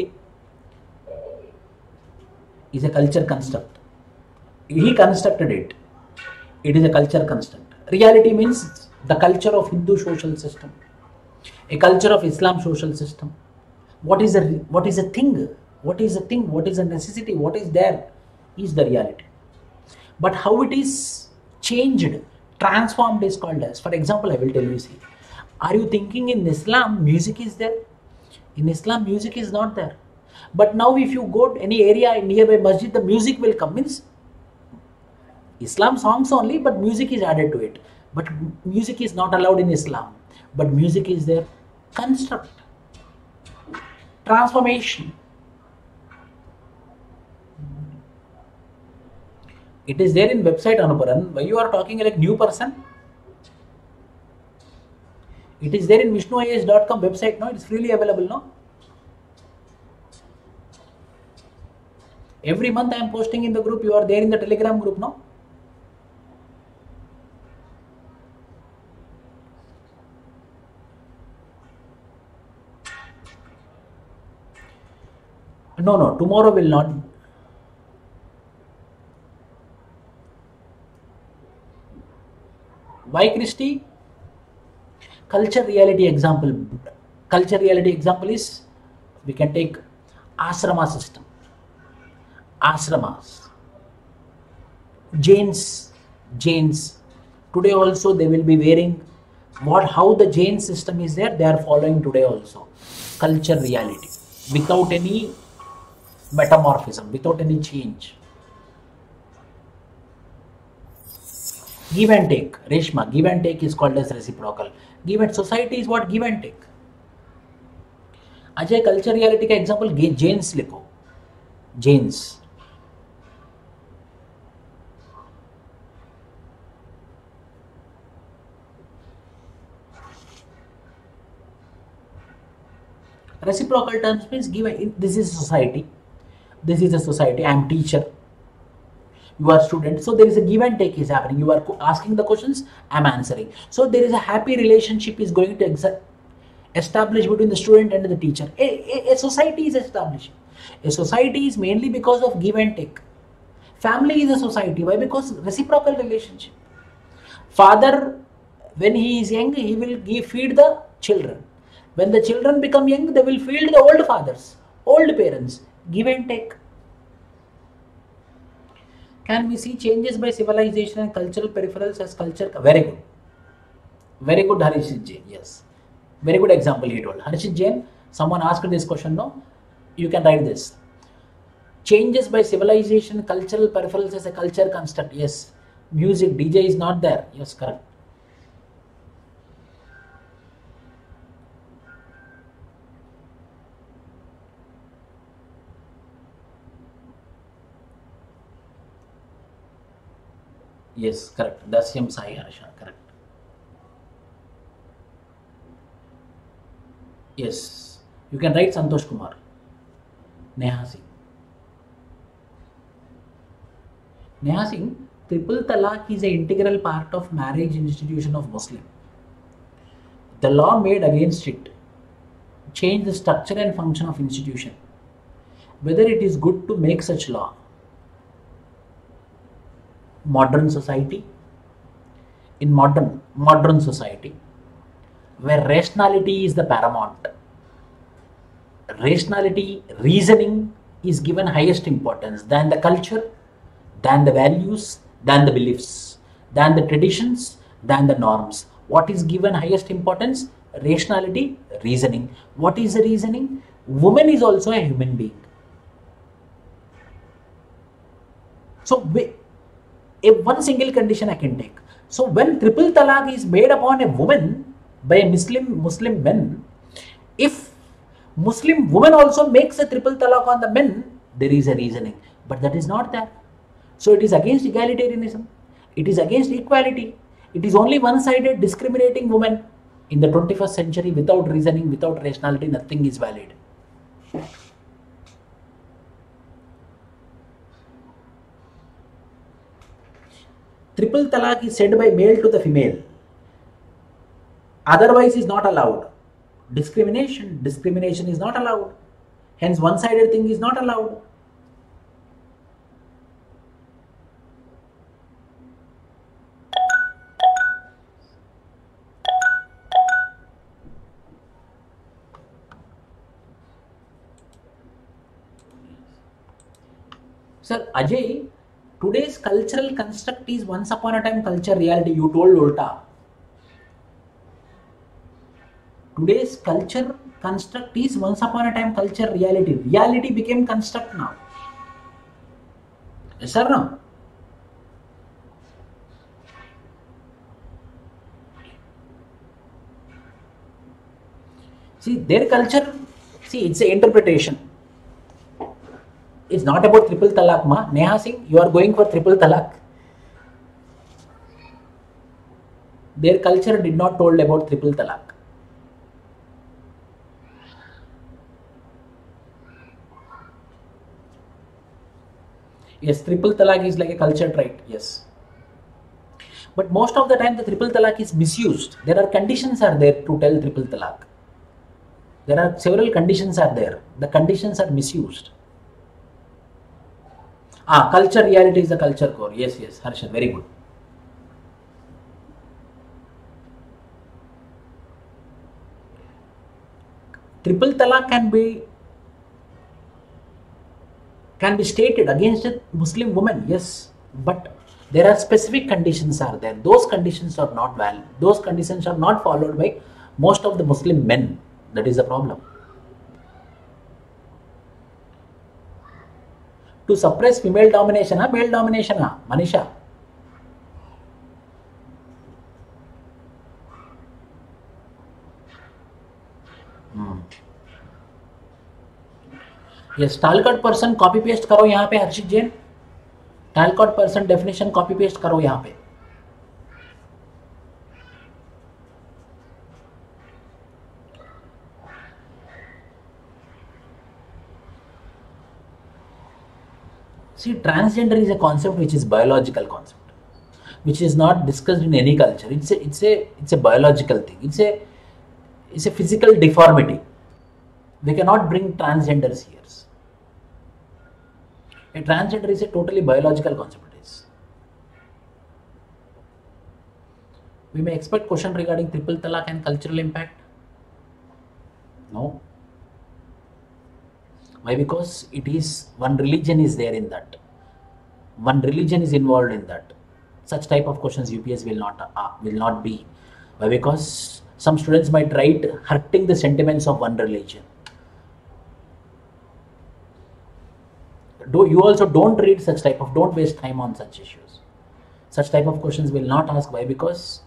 Is a culture construct. He constructed it. It is a culture construct. Reality means the culture of Hindu social system, a culture of Islam social system. What is a thing? What is a thing? What is a necessity? What is there is the reality. But how it is changed, transformed is called as. For example, I will tell you, see, are you thinking in Islam music is there? In Islam music is not there. But now if you go to any area in nearby masjid, the music will come. Means Islam songs only, but music is added to it. But music is not allowed in Islam. But music is there. Construct. Transformation. It is there in website, Anuparan. Why you are talking like new person? It is there in vishnuis.com website, no? It is freely available, no? Every month I am posting in the group. You are there in the Telegram group, no? No, tomorrow will not. Why, Christy? Culture reality example. Culture reality example is, we can take ashrama system. Ashramas. Jains. Today also they will be wearing how the Jain system is there, they are following today also. Culture reality. Without any metamorphism, without any change. Give and take, Reshma, give and take is called as reciprocal. Give and society is what? Give and take. Ajay, culture reality का example Jains लिखो. Jains. Reciprocal terms means give. This is society. This is a society. I am teacher. You are student. So there is a give and take is happening. You are asking the questions. I am answering. So there is a happy relationship is going to established between the student and the teacher. A society is established. A society is mainly because of give and take. Family is a society. Why? Because reciprocal relationship. Father, when he is young, he will feed the children. When the children become young, they will feed the old fathers, old parents. Give and take. Can we see changes by civilization and cultural peripherals as culture? Very good. Very good, Harshit Jain. Yes. Very good example he told. Harshit Jain, someone asked this question, no? You can write this. Changes by civilization, cultural peripherals as a culture construct. Yes. Music, DJ is not there. Yes, correct. Yes, correct. Dasyam Sai Harsha, correct. Yes. You can write Santosh Kumar. Neha Singh. Neha Singh, triple talaq is an integral part of marriage institution of Muslim. The law made against it changed the structure and function of institution. Whether it is good to make such law. Modern society, in modern society, where rationality is the paramount, rationality, reasoning is given highest importance than the culture, than the values, than the beliefs, than the traditions, than the norms. What is given highest importance? Rationality, reasoning. What is the reasoning? Woman is also a human being. So one single condition I can take. So when triple talaq is made upon a woman by a Muslim men, if Muslim woman also makes a triple talaq on the men, there is a reasoning. But that is not there. So it is against egalitarianism. It is against equality. It is only one-sided, discriminating women. In the 21st century, without reasoning, without rationality, nothing is valid. Triple talaq is said by male to the female. Otherwise is not allowed. Discrimination is not allowed. Hence one-sided thing is not allowed. Sir Ajay, today's cultural construct is once upon a time culture reality. You told Ulta. Today's culture construct is once upon a time culture reality. Reality became construct now. Yes or no? See, their culture, it's an interpretation. It's not about triple talaq, ma. Neha Singh, you are going for triple talaq. Their culture did not told about triple talaq. Yes, triple talaq is like a culture trait, yes. But most of the time the triple talaq is misused. There are conditions are there to tell triple talaq. There are several conditions are there. The conditions are misused. Culture reality is the culture core. Yes, Harsha, very good. Triple talaq can be stated against a Muslim woman, yes, but there are specific conditions are there. Those conditions are not valid. Those conditions are not followed by most of the Muslim men. That is the problem. To suppress female domination, male domination, Manisha. Yes, Talcott person copy paste करो यहाँ पे हर्षित Jain. Talcott person definition copy paste करो यहाँ पे. See, transgender is a concept which is biological concept, which is not discussed in any culture. It's a biological thing. is a physical deformity. We cannot bring transgenders here. A transgender is a totally biological concept. We may expect question regarding triple talaq and cultural impact. No. Why? Because it is one religion is there in that. One religion is involved in that. Such type of questions UPS will not be. Why? Because some students might write hurting the sentiments of one religion. You also don't read such type of, don't waste time on such issues. Such type of questions will not ask. Why? Because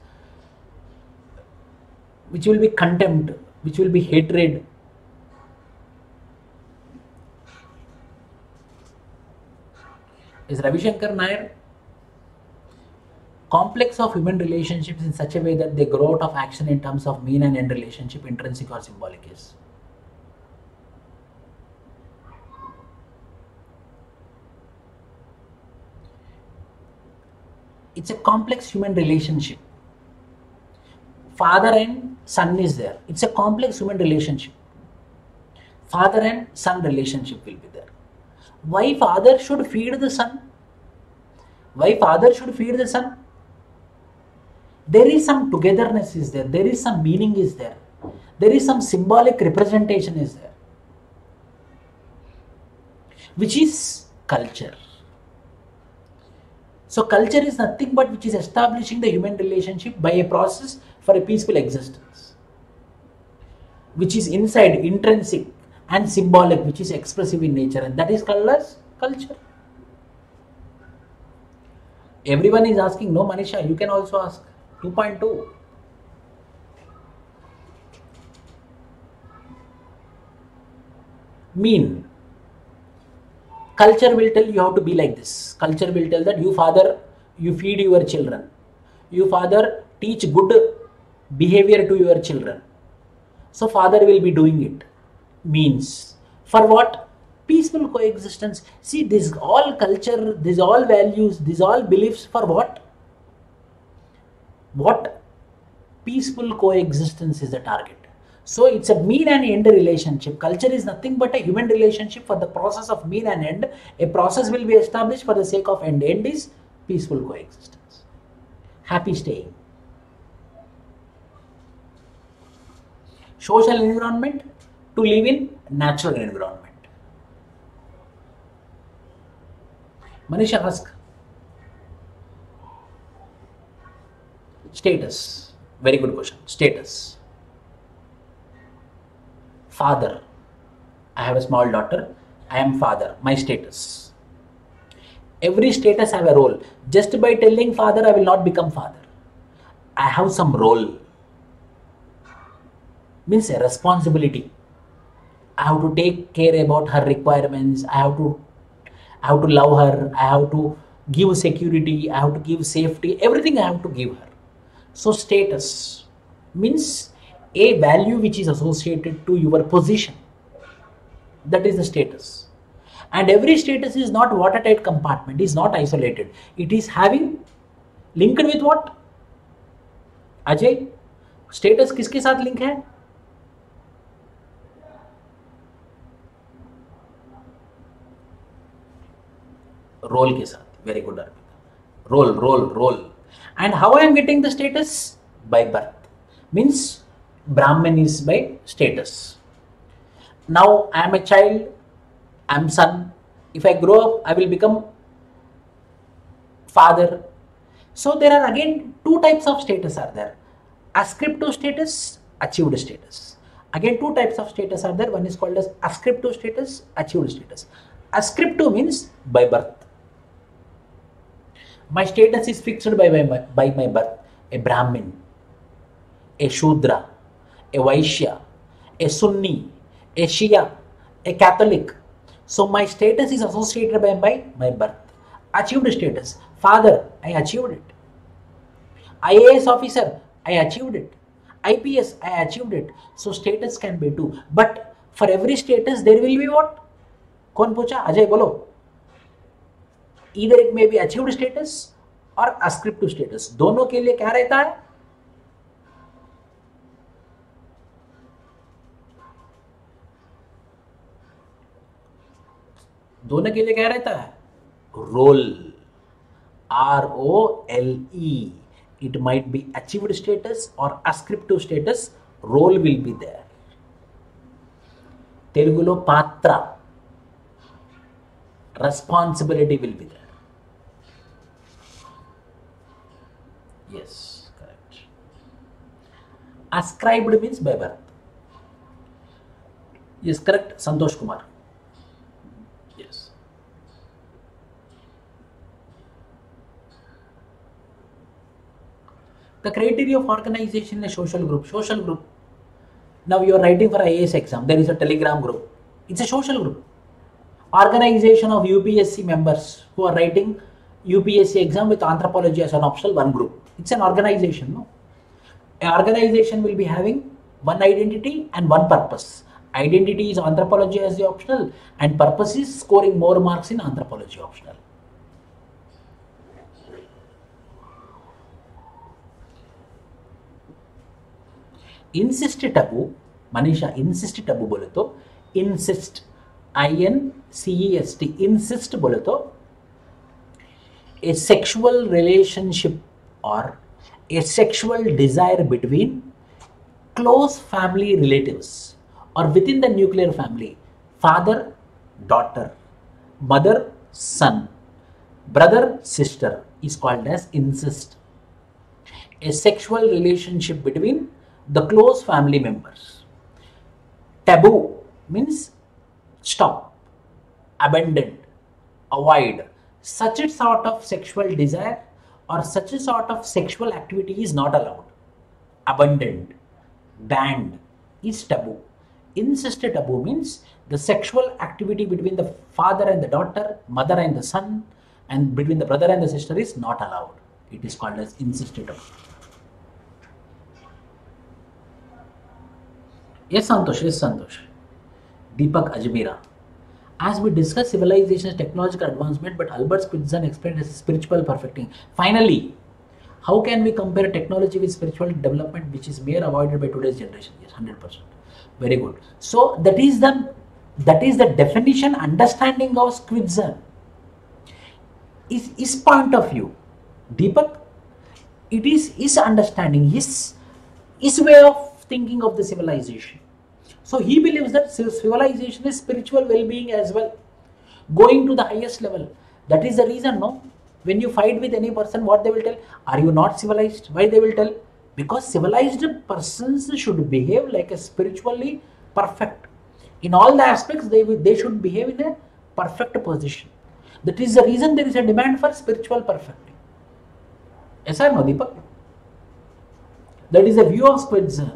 which will be contempt, which will be hatred. Is Ravi Shankar Nair complex of human relationships in such a way that they grow out of action in terms of mean and end relationship, intrinsic or symbolic is? It's a complex human relationship. Father and son is there. It's a complex human relationship. Father and son relationship will be there. Why father should feed the son? Why father should feed the son? There is some togetherness is there. There is some meaning is there. There is some symbolic representation is there. Which is culture. So culture is nothing but which is establishing the human relationship by a process for a peaceful existence, which is inside, intrinsic and symbolic, which is expressive in nature, and that is called as culture. Everyone is asking, no Manisha, you can also ask. 2.2. Mean. Culture will tell you how to be like this. Culture will tell that you father, you feed your children. You father, teach good behavior to your children. So father will be doing it. Means. For what? Peaceful coexistence. See, this all culture, this all values, this all beliefs for what? What? Peaceful coexistence is the target. So it's a mean and end relationship. Culture is nothing but a human relationship for the process of mean and end. A process will be established for the sake of end. End is peaceful coexistence. Happy staying. Social environment, to live in natural environment. Manisha ask. Status. Very good question. Status. Father. I have a small daughter. I am father. My status. Every status have a role. Just by telling father, I will not become father. I have some role. Means a responsibility. I have to take care about her requirements. I have to love her. I have to give security. I have to give safety. Everything I have to give her. So status means a value which is associated to your position. That is the status. And every status is not watertight compartment. It is not isolated. It is having linked with what? Ajay, status किसके साथ link है? Role के साथ. Very good, Arpita. Role. And how I am getting the status? By birth. Means Brahmin is by status. Now I am a child, I am son. If I grow up, I will become father. So there are again two types of status are there. Ascriptive status, achieved status. Again two types of status are there. One is called as ascriptive status, achieved status. Ascriptive means by birth. My status is fixed by my birth. A Brahmin, a Shudra, a Vaishya, a Sunni, a Shia, a Catholic. So my status is associated by my birth. Achieved status. Father, I achieved it. IAS officer, I achieved it. IPS, I achieved it. So status can be two. But for every status, there will be what? कौन पूछा? अजय बोलो. Either it may be achieved status or ascriptive status. दोनों के लिए क्या रहता है? दोनों के लिए क्या रहता है? Role, ROLE. It might be achieved status or ascriptive status. Role will be there. Telugulo patra, responsibility will be there. Yes, correct. Ascribed means by birth. Yes, correct, Santosh Kumar. Yes. The criteria of organization in a social group. Social group. Now you are writing for IAS exam. There is a Telegram group. It's a social group. Organization of UPSC members who are writing UPSC exam with anthropology as an optional, one group. It's an organization, no? An organization will be having one identity and one purpose. Identity is anthropology as the optional, and purpose is scoring more marks in anthropology optional. Incest taboo, Manisha incest taboo बोले तो insist, INCEST, insist बोले तो a sexual relationship or a sexual desire between close family relatives or within the nuclear family, father, daughter, mother, son, brother, sister, is called as incest. A sexual relationship between the close family members. Taboo means stop, abandoned, avoid. Such a sort of sexual desire or such a sort of sexual activity is not allowed. Abandoned, banned is taboo. Incest taboo means the sexual activity between the father and the daughter, mother and the son, and between the brother and the sister is not allowed. It is called as incest taboo. Yes, Santosh. Yes, Santosh. Deepak Ajmera. As we discussed, civilization is technological advancement, but Albert Spitzan explained as spiritual perfecting. Finally, how can we compare technology with spiritual development, which is mere avoided by today's generation? Yes, 100%. Very good. So that is the definition, understanding of Spitzan. His point of view, Deepak, it is his understanding, his way of thinking of the civilization. So he believes that civilization is spiritual well-being as well, going to the highest level. That is the reason, no? When you fight with any person, what they will tell? Are you not civilized? Why they will tell? Because civilized persons should behave like a spiritually perfect. In all the aspects, they should behave in a perfect position. That is the reason there is a demand for spiritual perfecting. Yes or no, Deepak? That is a view of Spitzan.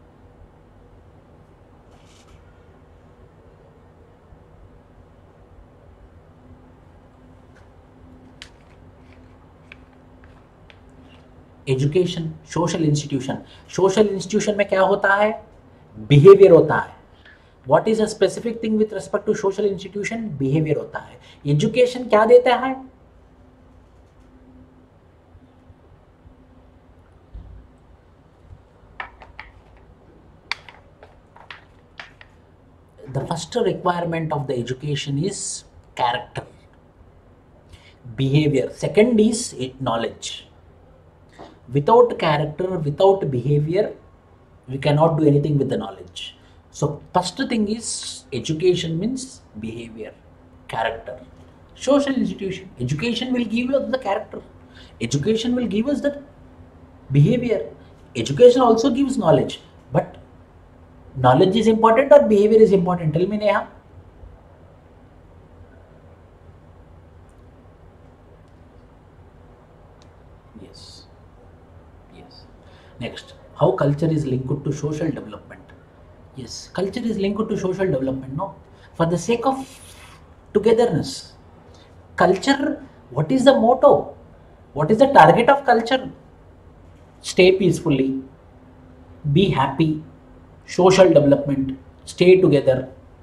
Education, social institution में क्या होता है? Behaviour होता है. What is a specific thing with respect to social institution? Behaviour होता है. Education क्या देता है? The first requirement of the education is character, behavior. Second is knowledge. Without character, without behavior, we cannot do anything with the knowledge. So first thing is education means behavior, character. Social institution, education will give us the character. Education will give us the behavior. Education also gives knowledge. But knowledge is important or behavior is important? Tell me, Neha. Yes. Next, how culture is linked to social development? Yes, culture is linked to social development, no? For the sake of togetherness. Culture, what is the motto? What is the target of culture? Stay peacefully, be happy, social development, stay together.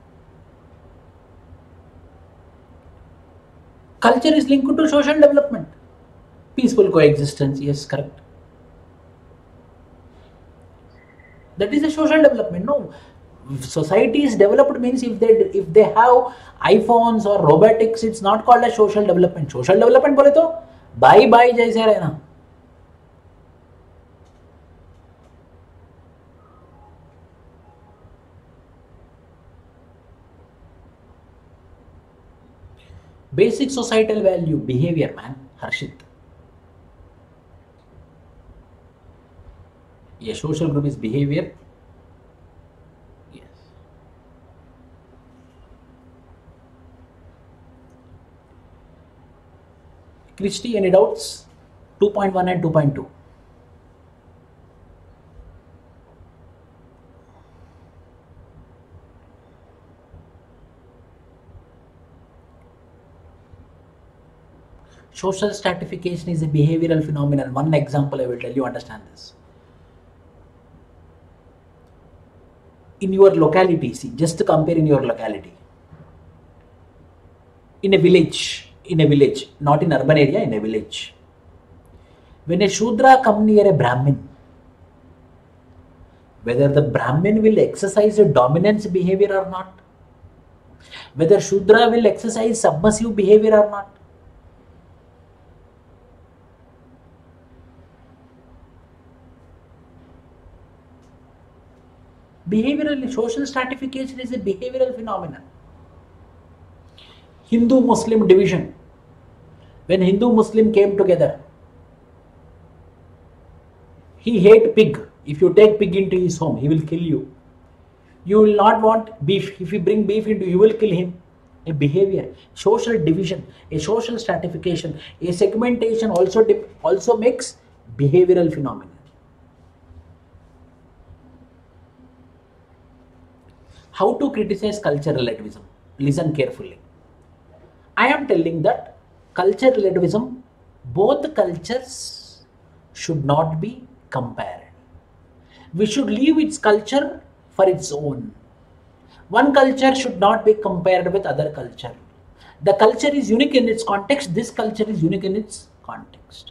Culture is linked to social development. Peaceful coexistence, yes, correct. That is a social development, no? Society is developed means if they have iPhones or robotics, it's not called as social development. Social development बोले तो by by जैसे रहना. Basic societal value, behavior, man. Harshit. A social group is behavior. Yes. Christy, any doubts? 2.1 and 2.2. Social stratification is a behavioral phenomenon. One example I will tell you, understand this. In your locality, see, just compare in your locality. In a village, not in urban area, in a village. When a Shudra come near a Brahmin, whether the Brahmin will exercise a dominance behavior or not, whether Shudra will exercise submissive behavior or not, behavioral social stratification is a behavioral phenomenon. Hindu-Muslim division. When Hindu-Muslim came together, he hate pig. If you take pig into his home, he will kill you. You will not want beef. If you bring beef into, you will kill him. A behavior, social division, a social stratification, a segmentation also makes behavioral phenomenon. How to criticize culture relativism? Listen carefully. I am telling that culture relativism, both cultures should not be compared. We should leave its culture for its own. One culture should not be compared with other culture. The culture is unique in its context. This culture is unique in its context.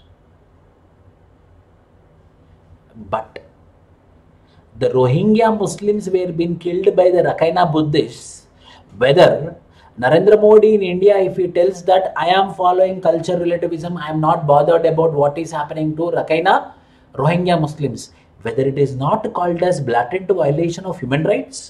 But the Rohingya Muslims were being killed by the Rakhine Buddhists. Whether Narendra Modi in India, if he tells that I am following culture relativism, I am not bothered about what is happening to Rakhine Rohingya Muslims, whether it is not called as blatant violation of human rights?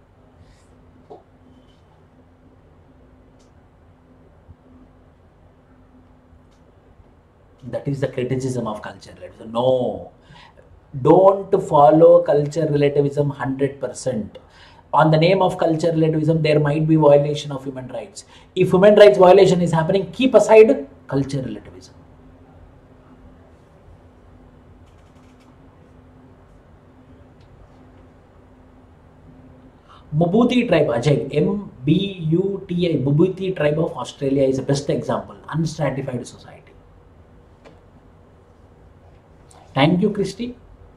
That is the criticism of culture relativism. No, don't follow culture relativism 100%. On the name of culture relativism, there might be violation of human rights. If human rights violation is happening, keep aside culture relativism. Mbuti tribe, Ajay, M-B-U-T-I, Mbuti tribe of Australia is the best example. Unstratified society. Thank you, Christy.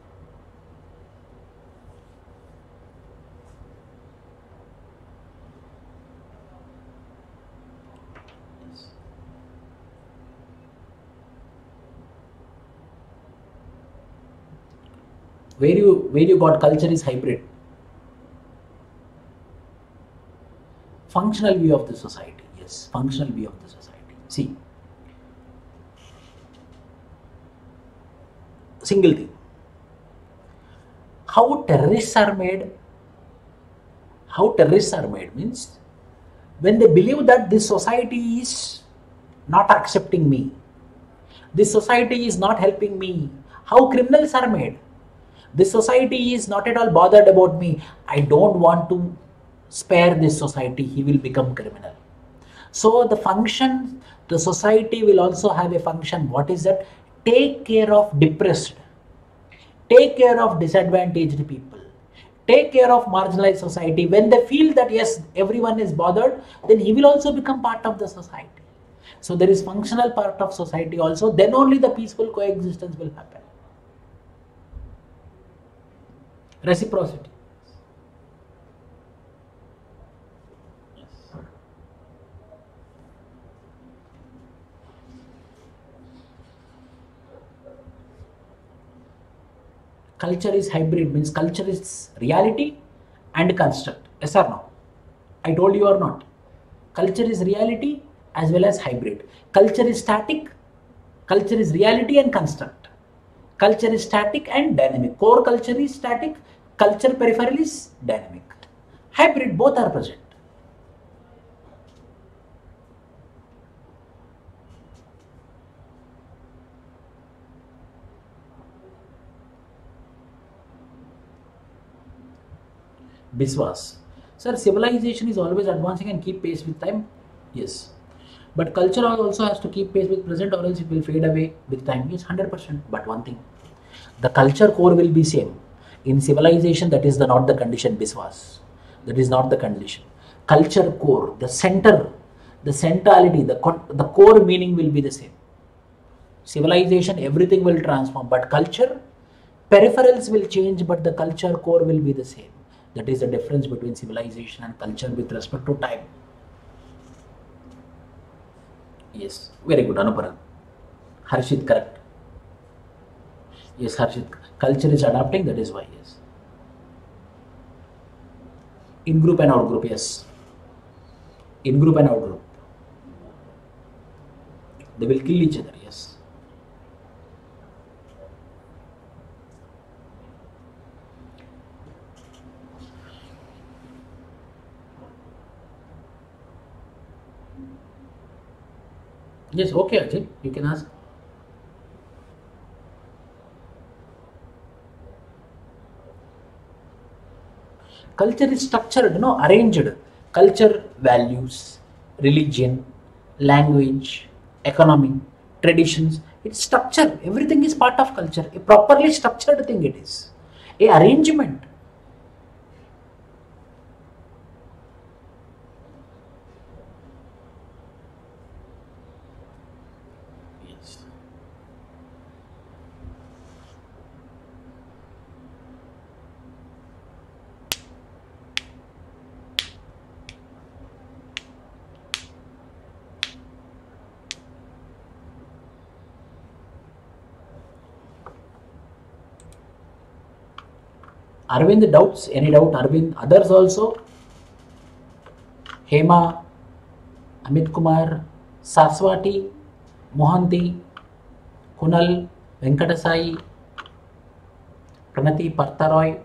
Where you got culture is hybrid. Functional view of the society. Yes, functional view of the society. See, single thing. How terrorists are made means when they believe that this society is not accepting me, this society is not helping me. How criminals are made? This society is not at all bothered about me. I don't want to spare this society. He will become criminal. So the function, the society will also have a function. What is that? Take care of depressed. Take care of disadvantaged people. Take care of marginalized society. When they feel that yes, everyone is bothered, then he will also become part of the society. So there is functional part of society also. Then only the peaceful coexistence will happen. Reciprocity. Yes. Culture is hybrid, means culture is reality and construct. Yes or no? I told you or not? Culture is reality as well as hybrid. Culture is static. Culture is reality and construct. Culture is static and dynamic. Core culture is static. Culture peripheral is dynamic. Hybrid, both are present. Biswas. Sir, civilization is always advancing and keep pace with time. Yes. But culture also has to keep pace with present or else it will fade away with time. Yes, 100%. But one thing, the culture core will be same. In civilization, that is not the condition, Biswas. That is not the condition. Culture core, the center, the centrality, the core meaning will be the same. Civilization, everything will transform, but culture, peripherals will change, but the culture core will be the same. That is the difference between civilization and culture with respect to time. Yes, very good, Anuparan. Harshit, correct. Yes, Harshit, culture is adapting, that is why, yes. In group and out group, yes. In group and out group. They will kill each other, yes. Yes, okay, Ajay, you can ask. Culture is structured, arranged. Culture, values, religion, language, economy, traditions. It's structure. Everything is part of culture. A properly structured thing it is. A arrangement. Yes. Arvind, doubts? Any doubt, Arvind? Others also? Hema, Amit Kumar, Saswati, Mohanti, Kunal, Venkatasai, Pranati, Partaroy,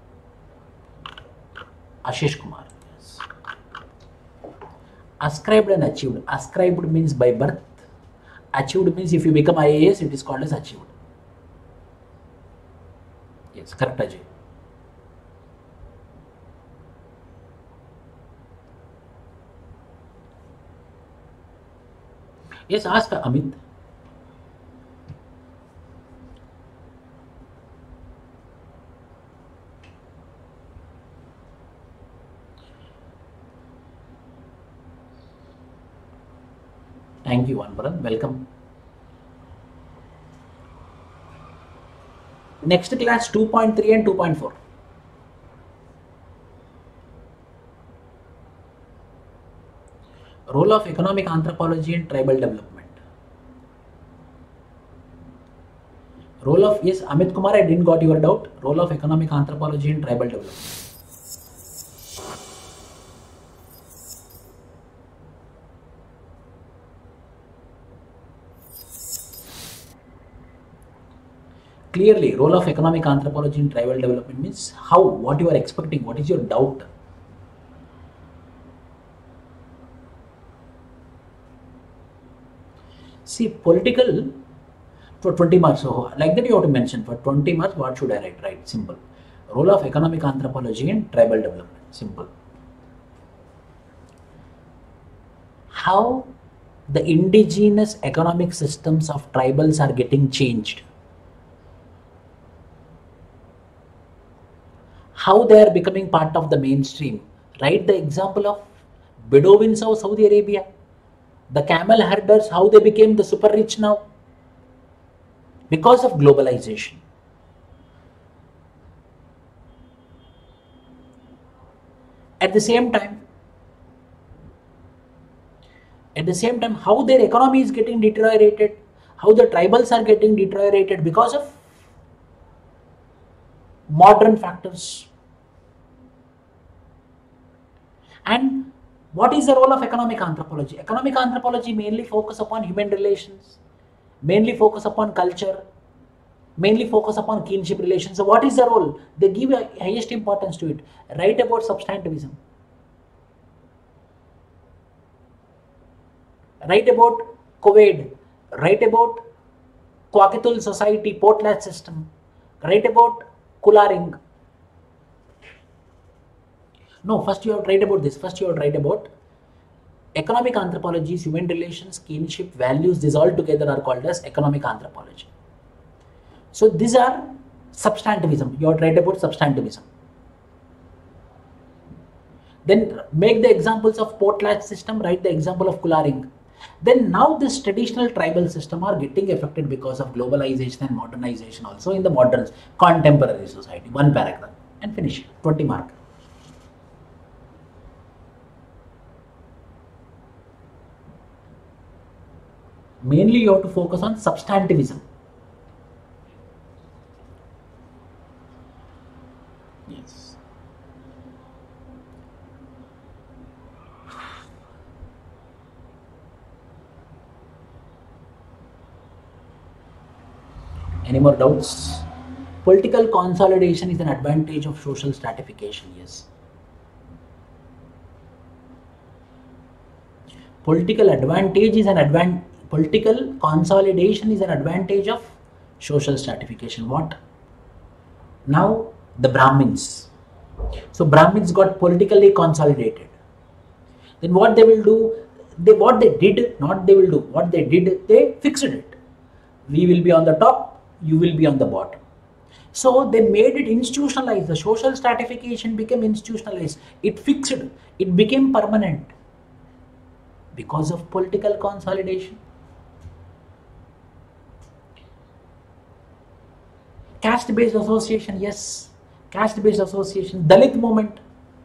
Ashish Kumar. Yes. Ascribed and achieved. Ascribed means by birth. Achieved means if you become IAS, it is called as achieved. Yes, correct, Ajay. Yes, ask Amit. Thank you, Anbaran. Welcome. Next class 2.3 and 2.4. Role of economic anthropology in tribal development. Role of, yes, Amit Kumar, I didn't got your doubt. Role of economic anthropology in tribal development. Clearly, role of economic anthropology in tribal development means how, what you are expecting, what is your doubt. See, political for 20 marks, so like that you have to mention for 20 marks, what should I write? Right, simple. Role of economic anthropology in tribal development, simple. How the indigenous economic systems of tribals are getting changed. How they are becoming part of the mainstream. Write the example of Bedouins of Saudi Arabia. The camel herders, how they became the super rich now. Because of globalization. At the same time, how their economy is getting deteriorated, how the tribals are getting deteriorated because of modern factors. And what is the role of economic anthropology? Economic anthropology mainly focus upon human relations, mainly focus upon culture, mainly focus upon kinship relations. So what is the role? They give a highest importance to it. Write about substantivism. Write about Kuwait. Write about Kwakitul society, Portland system. Write about Kularing. No, first you have to write about this. First you have to write about economic anthropology, human relations, kinship, values. These all together are called as economic anthropology. So these are substantivism. You have to write about substantivism. Then make the examples of Portland system, write the example of Kularing. Then now this traditional tribal system are getting affected because of globalization and modernization also in the modern contemporary society. One paragraph and finish it. 20 mark. Mainly you have to focus on substantivism. Yes. Any more doubts? Political consolidation is an advantage of social stratification. Yes. Political advantage is an political consolidation is an advantage of social stratification. What? Now the Brahmins. So Brahmins got politically consolidated. Then what they will do? What they did, not they will do. What they did, they fixed it. We will be on the top, you will be on the bottom. So they made it institutionalized. The social stratification became institutionalized. It fixed. It became permanent because of political consolidation. Caste-based association, yes. Caste-based association, Dalit movement.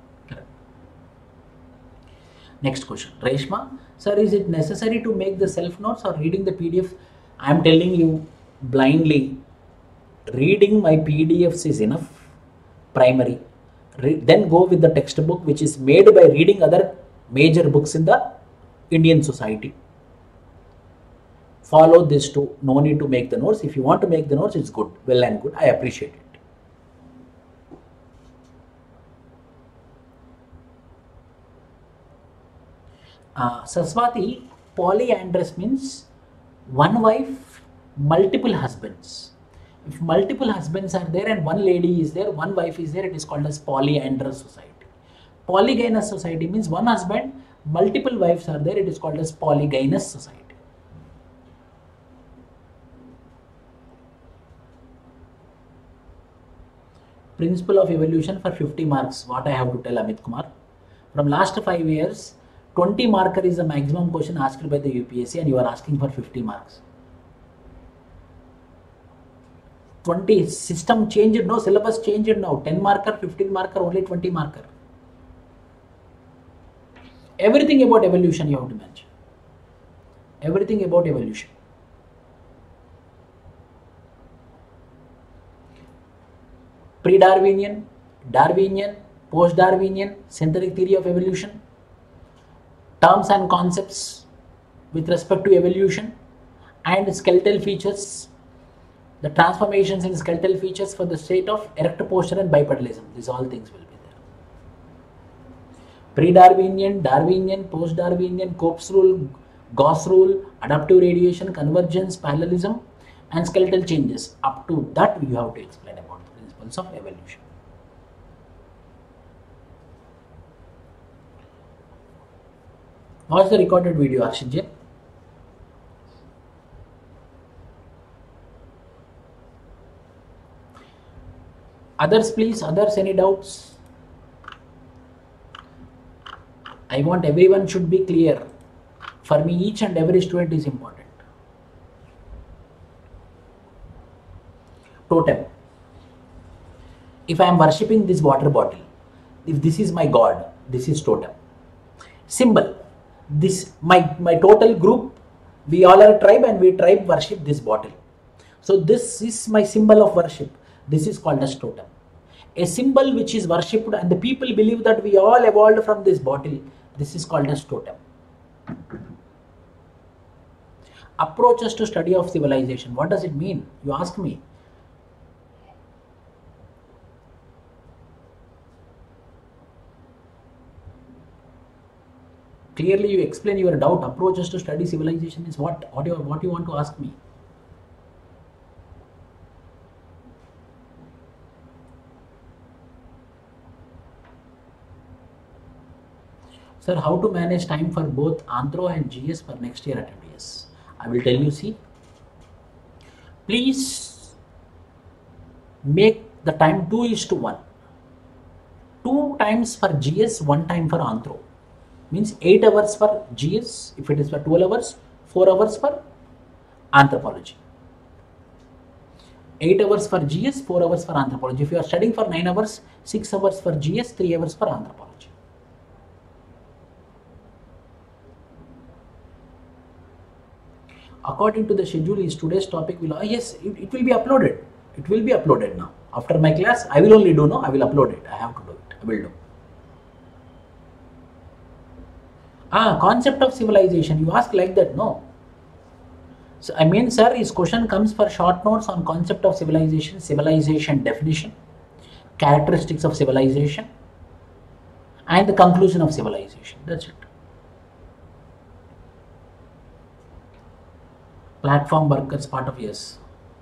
Next question. Reshma, sir, is it necessary to make the self notes or reading the PDF? I am telling you blindly, reading my PDFs is enough, primary. Then go with the textbook which is made by reading other major books in the Indian society. Follow this too. No need to make the notes. If you want to make the notes, it's good. Well and good. I appreciate it. Saswati, polyandrous means one wife, multiple husbands. If multiple husbands are there and one lady is there, one wife is there, it is called as polyandrous society. Polygynous society means one husband, multiple wives are there, it is called as polygynous society. Principle of evolution for 50 marks. What I have to tell Amit Kumar? From last 5 years, 20 marker is the maximum question asked by the UPSC and you are asking for 50 marks. 20 system changed, no syllabus changed now. 10 marker, 15 marker, only 20 marker. Everything about evolution you have to mention. Everything about evolution. Pre-Darwinian, Darwinian, post-Darwinian, synthetic theory of evolution, terms and concepts with respect to evolution, and skeletal features, the transformations in skeletal features for the state of erect posture and bipedalism. These all things will be there. Pre-Darwinian, Darwinian, post-Darwinian, Cope's rule, Gauss rule, adaptive radiation, convergence, parallelism, and skeletal changes. Up to that you have to explain about the principles of evolution. Watch the recorded video, Arshit. Others please, others, any doubts? I want everyone should be clear. For me, each and every student is important. Totem. If I am worshipping this water bottle, if this is my God, this is totem. Symbol. This my total group, we all are a tribe and we tribe worship this bottle. So this is my symbol of worship. This is called as totem. a symbol which is worshipped and the people believe that we all evolved from this bottle. This is called as totem. Approaches to study of civilization. What does it mean? You ask me. Clearly you explain your doubt. Approaches to study civilization is what? What you want to ask me? Sir, how to manage time for both Anthro and GS for next year attempt? Yes, I will tell you. See, please make the time 2:1. 2 times for GS, 1 time for Anthro. Means 8 hours for GS. If it is for 12 hours, 4 hours for anthropology. 8 hours for GS, 4 hours for anthropology. If you are studying for 9 hours, 6 hours for GS, 3 hours for anthropology. According to the schedule, is today's topic will, yes, it will be uploaded. It will be uploaded now. After my class, I will only do, no, I will upload it. I have to do it. I will do. Concept of civilization. You ask like that, no. So, I mean, sir, his question comes for short notes on concept of civilization, civilization definition, characteristics of civilization, and the conclusion of civilization. That's it. Platform workers part of yes.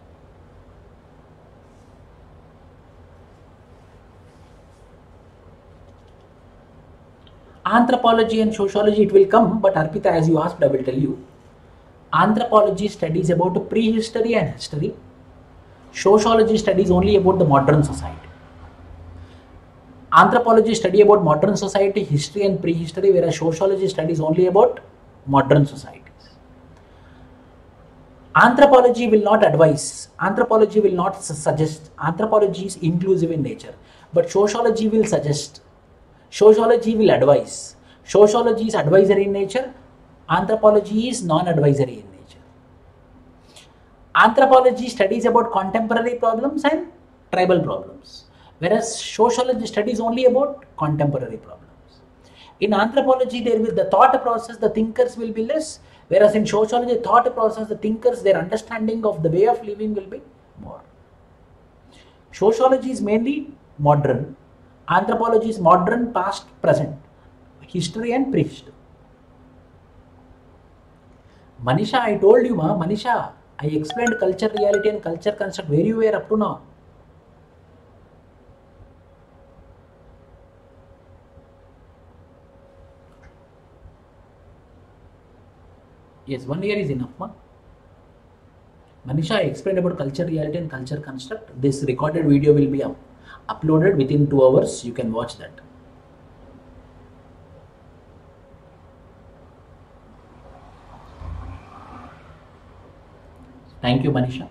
Anthropology and sociology, it will come, but Arpita, as you asked, I will tell you. Anthropology studies about prehistory and history. Sociology studies only about the modern society. Anthropology study about modern society, history and prehistory, whereas sociology studies only about modern societies. Anthropology will not advise. Anthropology will not suggest. Anthropology is inclusive in nature, but sociology will suggest. Sociology will advise. Sociology is advisory in nature. Anthropology is non-advisory in nature. Anthropology studies about contemporary problems and tribal problems, whereas sociology studies only about contemporary problems. In anthropology, there will the thought process, the thinkers will be less, whereas in sociology, thought process, the thinkers, their understanding of the way of living will be more. Sociology is mainly modern. Anthropology is modern, past, present, history and prehistory. Manisha, I told you, Manisha, I explained culture, reality and culture construct where you were up to now. Yes, 1 year is enough, ma. Manisha, I explained about culture, reality and culture construct. This recorded video will be uploaded within 2 hours. You can watch that. Thank you, Manisha.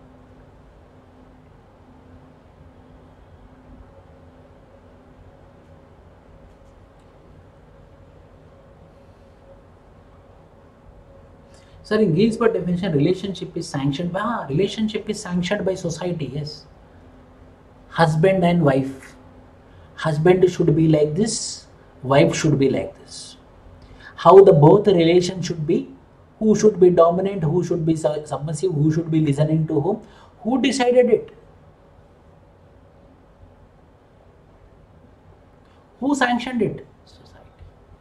Sir, in Ginsberg definition, relationship is sanctioned by society, yes. Husband and wife. Husband should be like this, wife should be like this. How the both relation should be, who should be dominant, who should be submissive, who should be listening to whom, who decided it? Who sanctioned it? Society.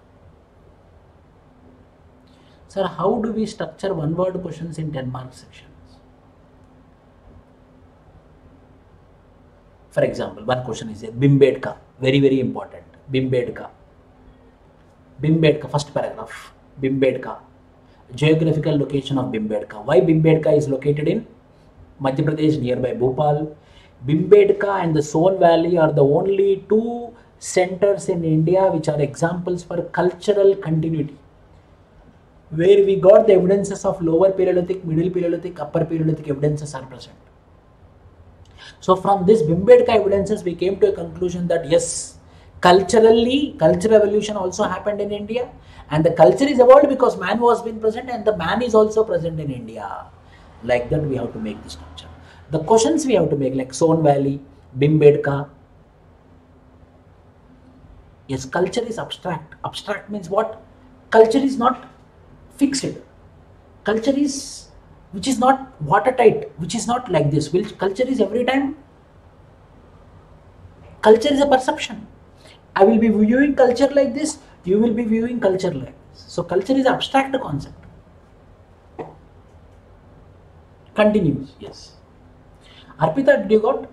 Sir, how do we structure one-word questions in 10-mark sections? For example, one question is Bhimbedka, very, very important. Bhimbedka, first paragraph. Bhimbedka, geographical location of Bhimbedka. Why Bhimbedka is located in Madhya Pradesh nearby Bhopal? Bhimbedka and the Son Valley are the only 2 centers in India which are examples for cultural continuity, where we got the evidences of lower Paleolithic, middle Paleolithic, upper Paleolithic evidences are present. So from this Bhimbedka evidences, we came to a conclusion that yes, culturally, cultural evolution also happened in India, and the culture is evolved because man was been present and the man is also present in India. Like that we have to make the structure. The questions we have to make like Son Valley, Bhimbedka, Yes, culture is abstract. Abstract means what? Culture is not fixed. Culture is which is not watertight, which is not like this. Which culture is every time. Culture is a perception. I will be viewing culture like this. You will be viewing culture like this. So culture is abstract concept. Continues. Yes. Arpita, did you got?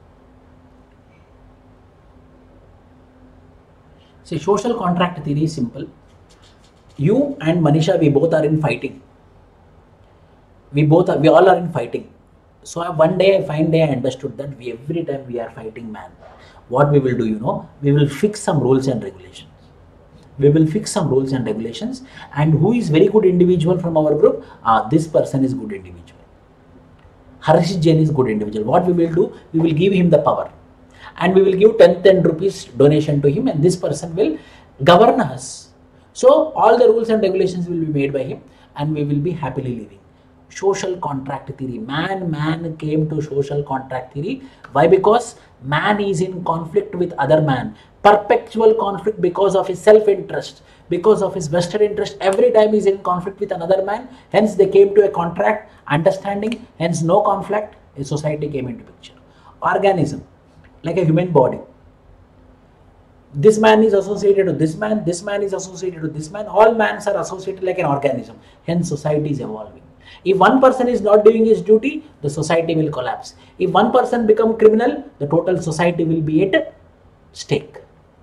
See, social contract theory is simple. You and Manisha, we both are in fighting. We all are in fighting. So one day, fine day, I understood that every time we are fighting, man, what we will do, we will fix some rules and regulations. We will fix some rules and regulations. And who is very good individual from our group? This person is good individual. Harshit Jain is good individual. What we will do? We will give him the power. And we will give 10 rupees donation to him, and this person will govern us. So all the rules and regulations will be made by him, and we will be happily living. Social contract theory. Man came to social contract theory. Why? Because man is in conflict with other man. Perpetual conflict because of his self-interest, because of his vested interest. Every time he is in conflict with another man. Hence they came to a contract, understanding. Hence no conflict. A society came into picture. Organism. Like a human body. This man is associated to this man is associated to this man. All mans are associated like an organism. Hence society is evolving. If one person is not doing his duty, the society will collapse. If one person become criminal, the total society will be at stake.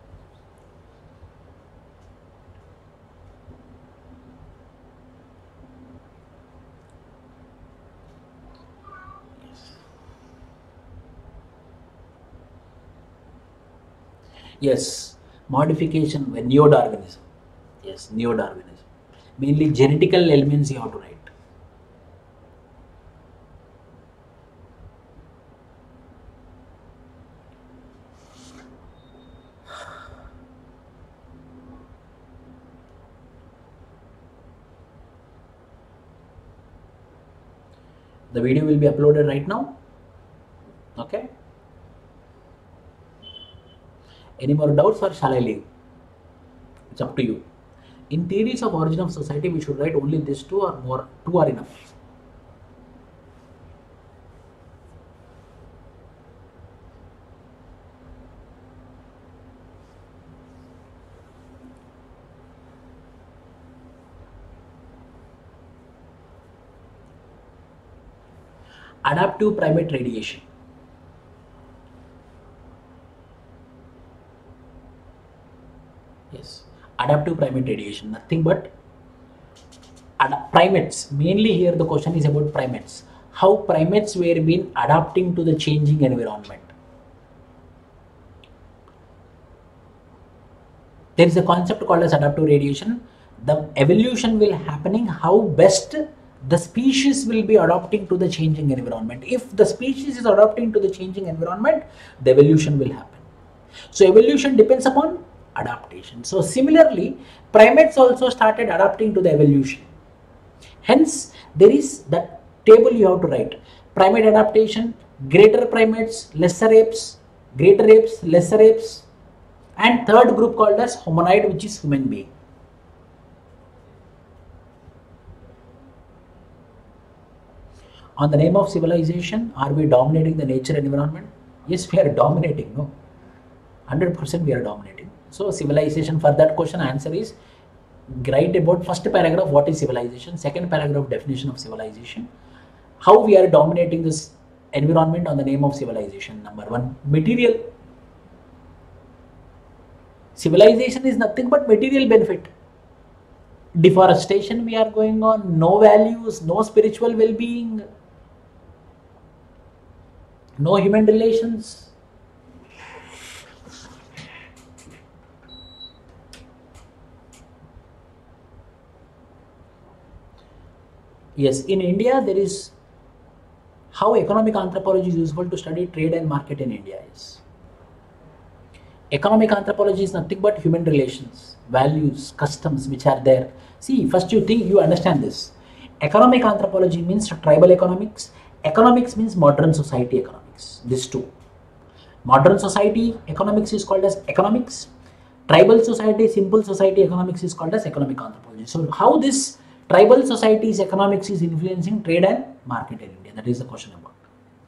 Yes, modification, neo-Darwinism. Yes, neo-Darwinism. Mainly genetical elements you have to write. The video will be uploaded right now. Okay. Any more doubts or shall I leave? It's up to you. In theories of origin of society, we should write only these two or more. Two are enough. Adaptive primate radiation. Yes, adaptive primate radiation, nothing but primates. Mainly here the question is about primates. How primates were been adapting to the changing environment. There is a concept called as adaptive radiation. The evolution will happening how best the species will be adapting to the changing environment. If the species is adapting to the changing environment, the evolution will happen. So evolution depends upon adaptation. So similarly, primates also started adapting to the evolution. Hence, there is that table you have to write. Primate adaptation, greater primates, lesser apes, greater apes, lesser apes, and third group called as hominid, which is human being. On the name of civilization, are we dominating the nature environment? Yes, we are dominating. No, 100% we are dominating. So civilization, for that question answer is write about first paragraph what is civilization, second paragraph definition of civilization, how we are dominating this environment on the name of civilization. Number one, material. Civilization is nothing but material benefit. Deforestation we are going on, no values, no spiritual well-being, no human relations. Yes, in India there is how economic anthropology is useful to study trade and market in India is. Economic anthropology is nothing but human relations, values, customs which are there. See, first you understand this. Economic anthropology means tribal economics. Economics means modern society economics. These two. Modern society economics is called as economics. Tribal society, simple society economics is called as economic anthropology. So how this tribal society's economics is influencing trade and market in India? That is the question about.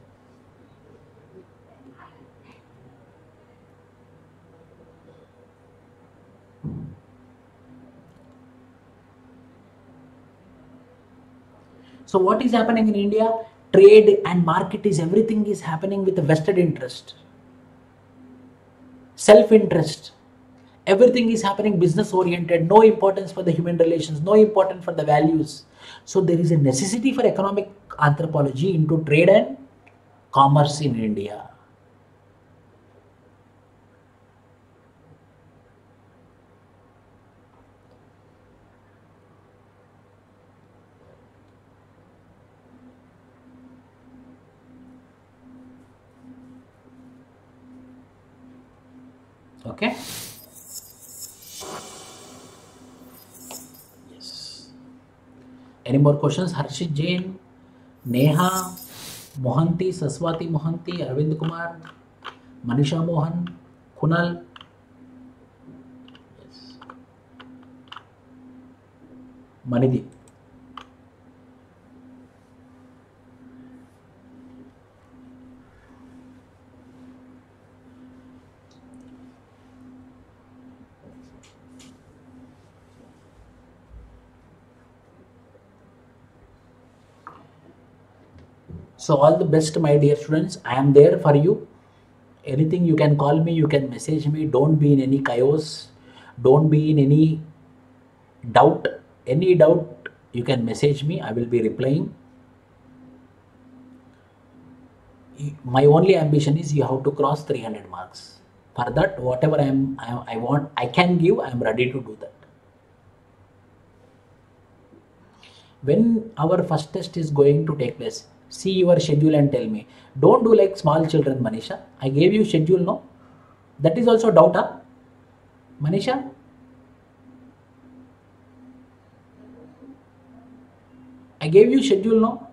So what is happening in India? Trade and market is everything is happening with a vested interest, self-interest. Everything is happening business oriented, no importance for the human relations, no importance for the values. So there is a necessity for economic anthropology into trade and commerce in India. Okay. Yes. Any more questions? Harshit Jain, Neha Mohanty, Saswati Mohanty, Arvind Kumar, Manisha Mohan, Kunal. Yes. Manideep. So all the best, my dear students. I am there for you. Anything you can call me, you can message me. Don't be in any chaos. Don't be in any doubt. Any doubt, you can message me. I will be replying. My only ambition is you have to cross 300 marks. For that, whatever I want, I can give. I am ready to do that. When our first test is going to take place, see your schedule and tell me. Don't do like small children, Manisha. I gave you schedule, no? That is also doubt, huh? Manisha? I gave you schedule, no?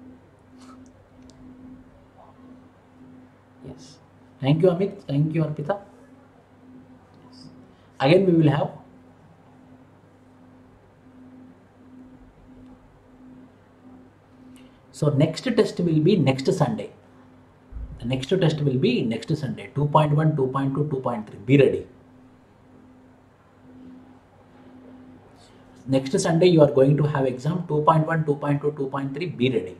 Yes. Thank you, Amit. Thank you, Arpita. Yes. Again, we will have. So next test will be next Sunday. The next test will be next Sunday. 2.1, 2.2, 2.3. Be ready. Next Sunday you are going to have exam 2.1, 2.2, 2.3. Be ready.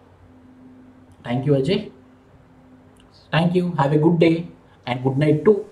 Thank you, Ajay. Thank you. Have a good day and good night too.